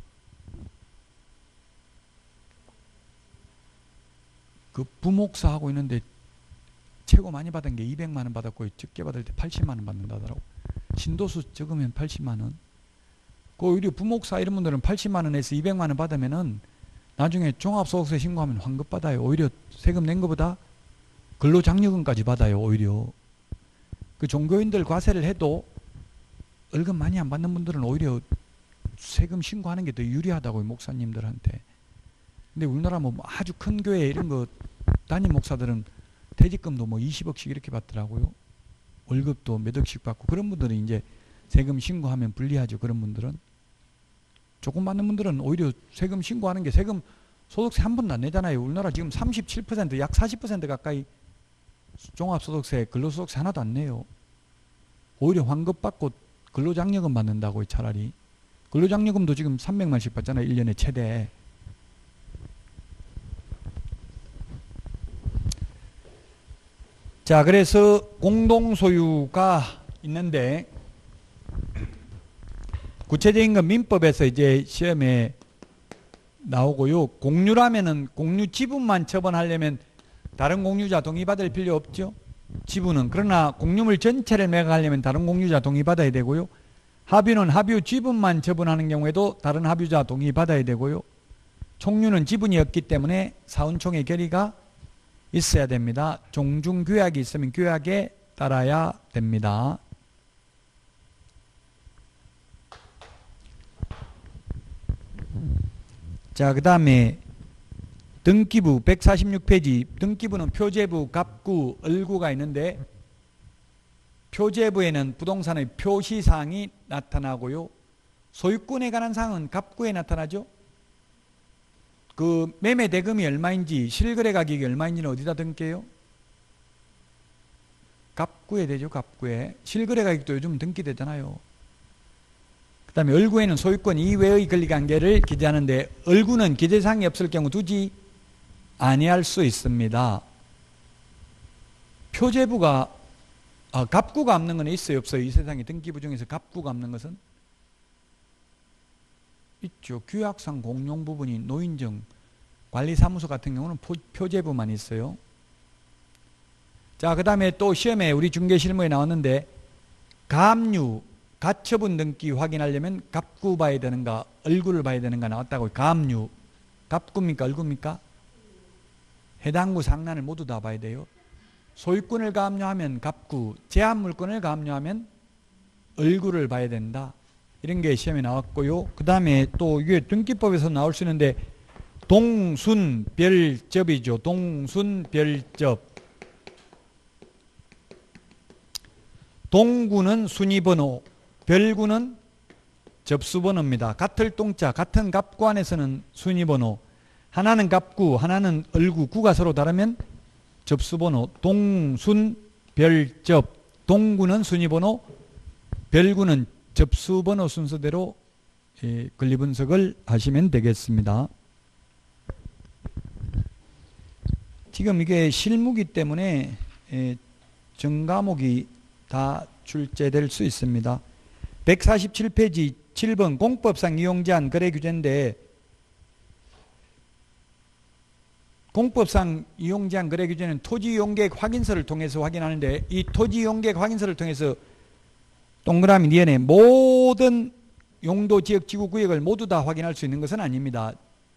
그 부목사 하고 있는데 최고 많이 받은 게 이백만 원 받았고 적게 받을 때 팔십만 원 받는다 하더라고. 신도수 적으면 팔십만 원. 그 오히려 부목사 이런 분들은 팔십만 원에서 이백만 원 받으면은 나중에 종합소득세 신고하면 환급 받아요. 오히려 세금 낸 것보다 근로장려금까지 받아요. 오히려 그 종교인들 과세를 해도 월급 많이 안 받는 분들은 오히려 세금 신고하는 게 더 유리하다고요. 목사님들한테. 근데 우리나라 뭐 아주 큰 교회 이런 거 담임 목사들은 퇴직금도 뭐 이십억씩 이렇게 받더라고요. 월급도 몇 억씩 받고 그런 분들은 이제 세금 신고하면 불리하죠. 그런 분들은. 조금 받는 분들은 오히려 세금 신고하는 게 세금 소득세 한 번도 안 내잖아요. 우리나라 지금 삼십칠 퍼센트 약 사십 퍼센트 가까이 종합소득세 근로소득세 하나도 안 내요. 오히려 환급 받고 근로장려금 받는다고요. 차라리. 근로장려금도 지금 삼백만씩 받잖아요. 일 년에 최대. 자, 그래서 공동소유가 있는데 구체적인 건 민법에서 이제 시험에 나오고요. 공유라면은 공유 지분만 처분하려면 다른 공유자 동의받을 필요 없죠. 지분은. 그러나 공유물 전체를 매각하려면 다른 공유자 동의받아야 되고요. 합유는 합유 지분만 처분하는 경우에도 다른 합유자 동의받아야 되고요. 총유는 지분이 없기 때문에 사원총회 결의가 있어야 됩니다. 종중규약이 있으면 규약에 따라야 됩니다. 자, 그 다음에 등기부 백사십육 페이지. 등기부는 표제부, 갑구, 을구가 있는데 표제부에는 부동산의 표시사항이 나타나고요. 소유권에 관한 사항은 갑구에 나타나죠. 그 매매 대금이 얼마인지, 실거래 가격이 얼마인지는 어디다 등기해요? 갑구에 되죠. 갑구에. 실거래 가격도 요즘 등기되잖아요. 그 다음에 을구에는 소유권 이외의 권리관계를 기재하는데 을구는 기재사항이 없을 경우 두지 아니할 수 있습니다. 표제부가 아, 갑구가 없는 건 있어요? 없어요? 이 세상에 등기부 중에서 갑구가 없는 것은? 있죠. 규약상 공용 부분이 노인정, 관리사무소 같은 경우는 표, 표제부만 있어요. 자, 그 다음에 또 시험에 우리 중개실무에 나왔는데 가압류, 가처분 등기 확인하려면 갑구 봐야 되는가 을구를 봐야 되는가 나왔다고. 가압류, 갑구입니까 을구입니까? 해당구 상란을 모두 다 봐야 돼요. 소유권을 가압류하면 갑구, 제한물권을 가압류하면 을구를 봐야 된다. 이런 게 시험에 나왔고요. 그 다음에 또 이게 등기법에서 나올 수 있는데 동순별접이죠. 동순별접. 동구는 순위번호, 별구는 접수번호입니다. 같을 동자, 같은 갑구 안에서는 순위번호. 하나는 갑구, 하나는 을구, 구가 서로 다르면 접수번호. 동순별접. 동구는 순위번호, 별구는 접수번호 순서대로 예, 권리분석을 하시면 되겠습니다. 지금 이게 실무기 때문에 예, 전 과목이 다 출제될 수 있습니다. 백사십칠 페이지 칠 번 공법상 이용제한 거래 규제인데 공법상 이용제한 거래 규제는 토지 이용계획 확인서를 통해서 확인하는데 이 토지 이용계획 확인서를 통해서 동그라미 니은에 모든 용도 지역 지구 구역을 모두 다 확인할 수 있는 것은 아닙니다.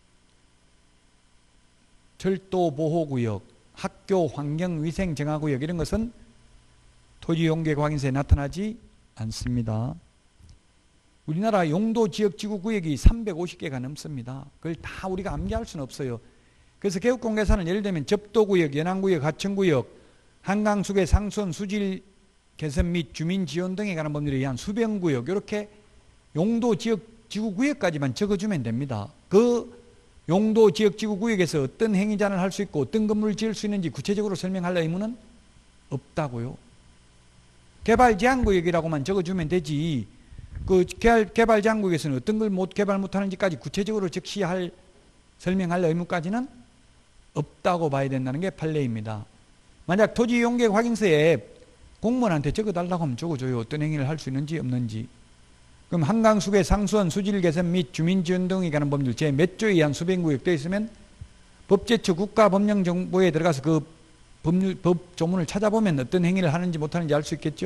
철도 보호구역, 학교 환경 위생 정화구역 이런 것은 토지 이용계획 확인서에 나타나지 않습니다. 우리나라 용도 지역 지구 구역이 삼백오십 개가 넘습니다. 그걸 다 우리가 암기할 수는 없어요. 그래서 개국공개사는 예를 들면 접도구역, 연안구역, 하천구역, 한강수계, 상수원, 수질 개선 및 주민 지원 등에 관한 법률에 의한 수변구역 이렇게 용도 지역 지구 구역까지만 적어주면 됩니다. 그 용도 지역지구 구역에서 어떤 행위 제한을 할 수 있고 어떤 건물을 지을 수 있는지 구체적으로 설명할 의무는 없다고요. 개발 제한 구역이라고만 적어주면 되지, 그 개발, 개발 제한 구역에서는 어떤 걸 못 개발 못하는지까지 구체적으로 적시할 설명할 의무까지는 없다고 봐야 된다는 게 판례입니다. 만약 토지 이용계획 확인서에 공무원한테 적어달라고 하면 적어줘요. 어떤 행위를 할 수 있는지 없는지. 그럼 한강수계 상수원 수질 개선 및 주민지원 등에 관한 법률 제몇 조에 의한 수변구역 되어 있으면 법제처 국가법령정보에 들어가서 그 법률, 법 조문을 찾아보면 어떤 행위를 하는지 못하는지 알 수 있겠죠.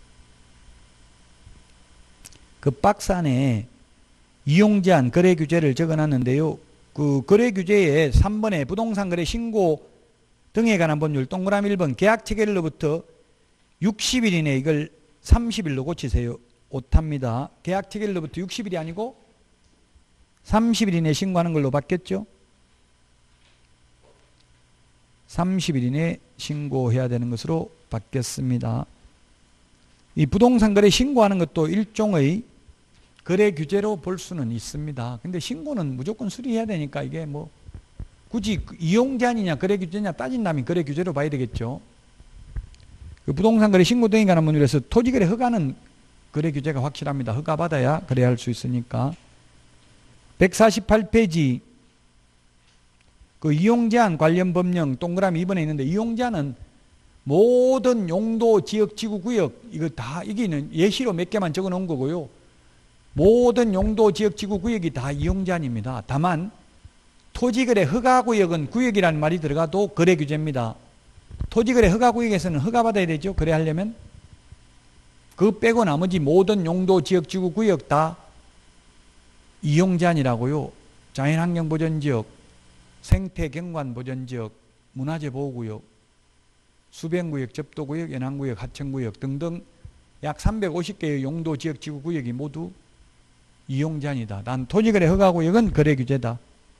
그 박스 안에 이용제한 거래 규제를 적어놨는데요. 그 거래 규제에 삼 번에 부동산 거래 신고 등에 관한 법률 동그라미 일 번 계약 체결일로부터 육십 일 이내 이걸 삼십 일로 고치세요. 오타입니다. 계약 체결일로부터 육십 일이 아니고 삼십 일 이내 신고하는 걸로 바뀌었죠. 삼십 일 이내 신고해야 되는 것으로 바뀌었습니다. 이 부동산 거래 신고하는 것도 일종의 거래 규제로 볼 수는 있습니다. 근데 신고는 무조건 수리해야 되니까 이게 뭐 굳이 이용 제한이냐 거래 규제냐 따진다면 거래 규제로 봐야 되겠죠. 그 부동산 거래 신고 등에 관한 법률에서 토지 거래 허가는 거래 규제가 확실합니다. 허가 받아야 거래할 수 있으니까. 백사십팔 페이지 그 이용 제한 관련 법령 동그라미 이 번에 있는데, 이용 제한은 모든 용도 지역 지구 구역 이거 다 이기는 예시로 몇 개만 적어 놓은 거고요. 모든 용도 지역 지구 구역이 다 이용 제한입니다. 다만 토지거래 허가구역은 구역이라는 말이 들어가도 거래 규제입니다. 토지거래 허가구역에서는 허가받아야 되죠. 거래하려면. 그 빼고 나머지 모든 용도 지역 지구 구역 다 이용 제한이라고요. 자연환경보전지역, 생태경관보전지역, 문화재 보호구역, 수변구역, 접도구역, 연안구역, 하천구역 등등 약 삼백오십 개의 용도 지역 지구 구역이 모두 이용 제한이다. 단 토지거래 허가구역은 거래 규제다.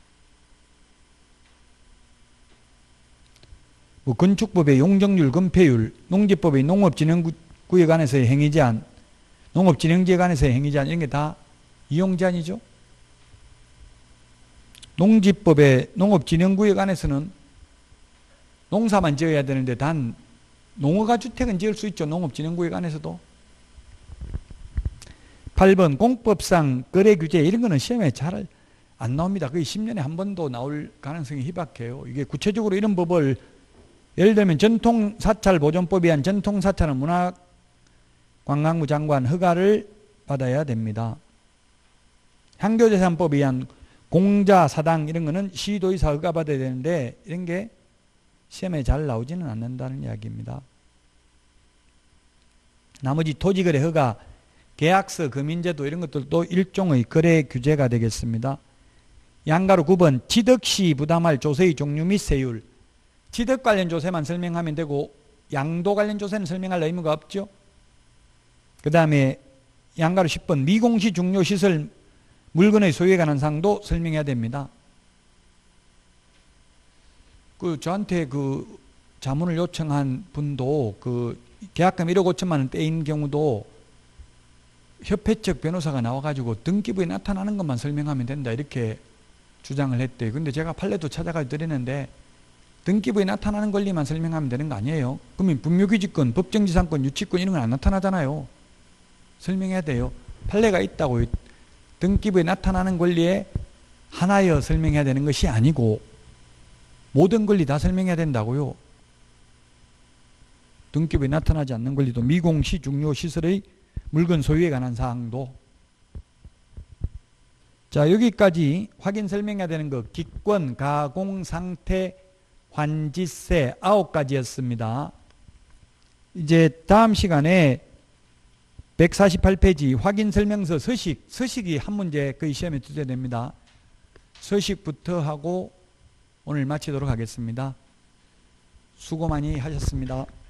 뭐 건축법의 용적률, 건폐율, 농지법의 농업진흥구역 안에서의 행위 제한, 농업진흥지역 안에서의 행위 제한 이런 게 다 이용 제한이죠. 농지법의 농업진흥구역 안에서는 농사만 지어야 되는데 단 농어가 주택은 지을 수 있죠. 농업진흥구역 안에서도. 팔 번 공법상 거래 규제 이런 거는 시험에 잘 안 나옵니다. 거의 십 년에 한 번도 나올 가능성이 희박해요. 이게 구체적으로 이런 법을 예를 들면 전통사찰보존법에 의한 전통사찰은 문화관광부 장관 허가를 받아야 됩니다. 향교재산법에 의한 공자, 사당 이런 거는 시도의사 허가 받아야 되는데 이런 게 시험에 잘 나오지는 않는다는 이야기입니다. 나머지 토지거래 허가, 계약서, 금인제도 이런 것들도 일종의 거래 규제가 되겠습니다. 양가로 구 번 취득시 부담할 조세의 종류 및 세율. 취득 관련 조세만 설명하면 되고 양도 관련 조세는 설명할 의무가 없죠. 그 다음에 양가로 십 번 미공시 중요시설 물건의 소유에 관한 사항도 설명해야 됩니다. 그 저한테 그 자문을 요청한 분도 그 계약금 일억 오천만 원 떼인 경우도 협회 측 변호사가 나와가지고 등기부에 나타나는 것만 설명하면 된다 이렇게 주장을 했대요. 근데 제가 판례도 찾아가 드리는데 등기부에 나타나는 권리만 설명하면 되는 거 아니에요. 그러면 분묘기지권, 법정지상권, 유치권 이런 건 안 나타나잖아요. 설명해야 돼요. 판례가 있다고 등기부에 나타나는 권리에 하나여 설명해야 되는 것이 아니고 모든 권리 다 설명해야 된다고요. 등기부에 나타나지 않는 권리도 미공시 중요시설의 물건 소유에 관한 사항도. 자, 여기까지 확인 설명해야 되는 거 기권, 가공, 상태, 환지세 아홉 가지였습니다. 이제 다음 시간에 백사십팔 페이지 확인 설명서 서식, 서식이 한 문제 거의 시험에 출제됩니다. 서식부터 하고 오늘 마치도록 하겠습니다. 수고 많이 하셨습니다.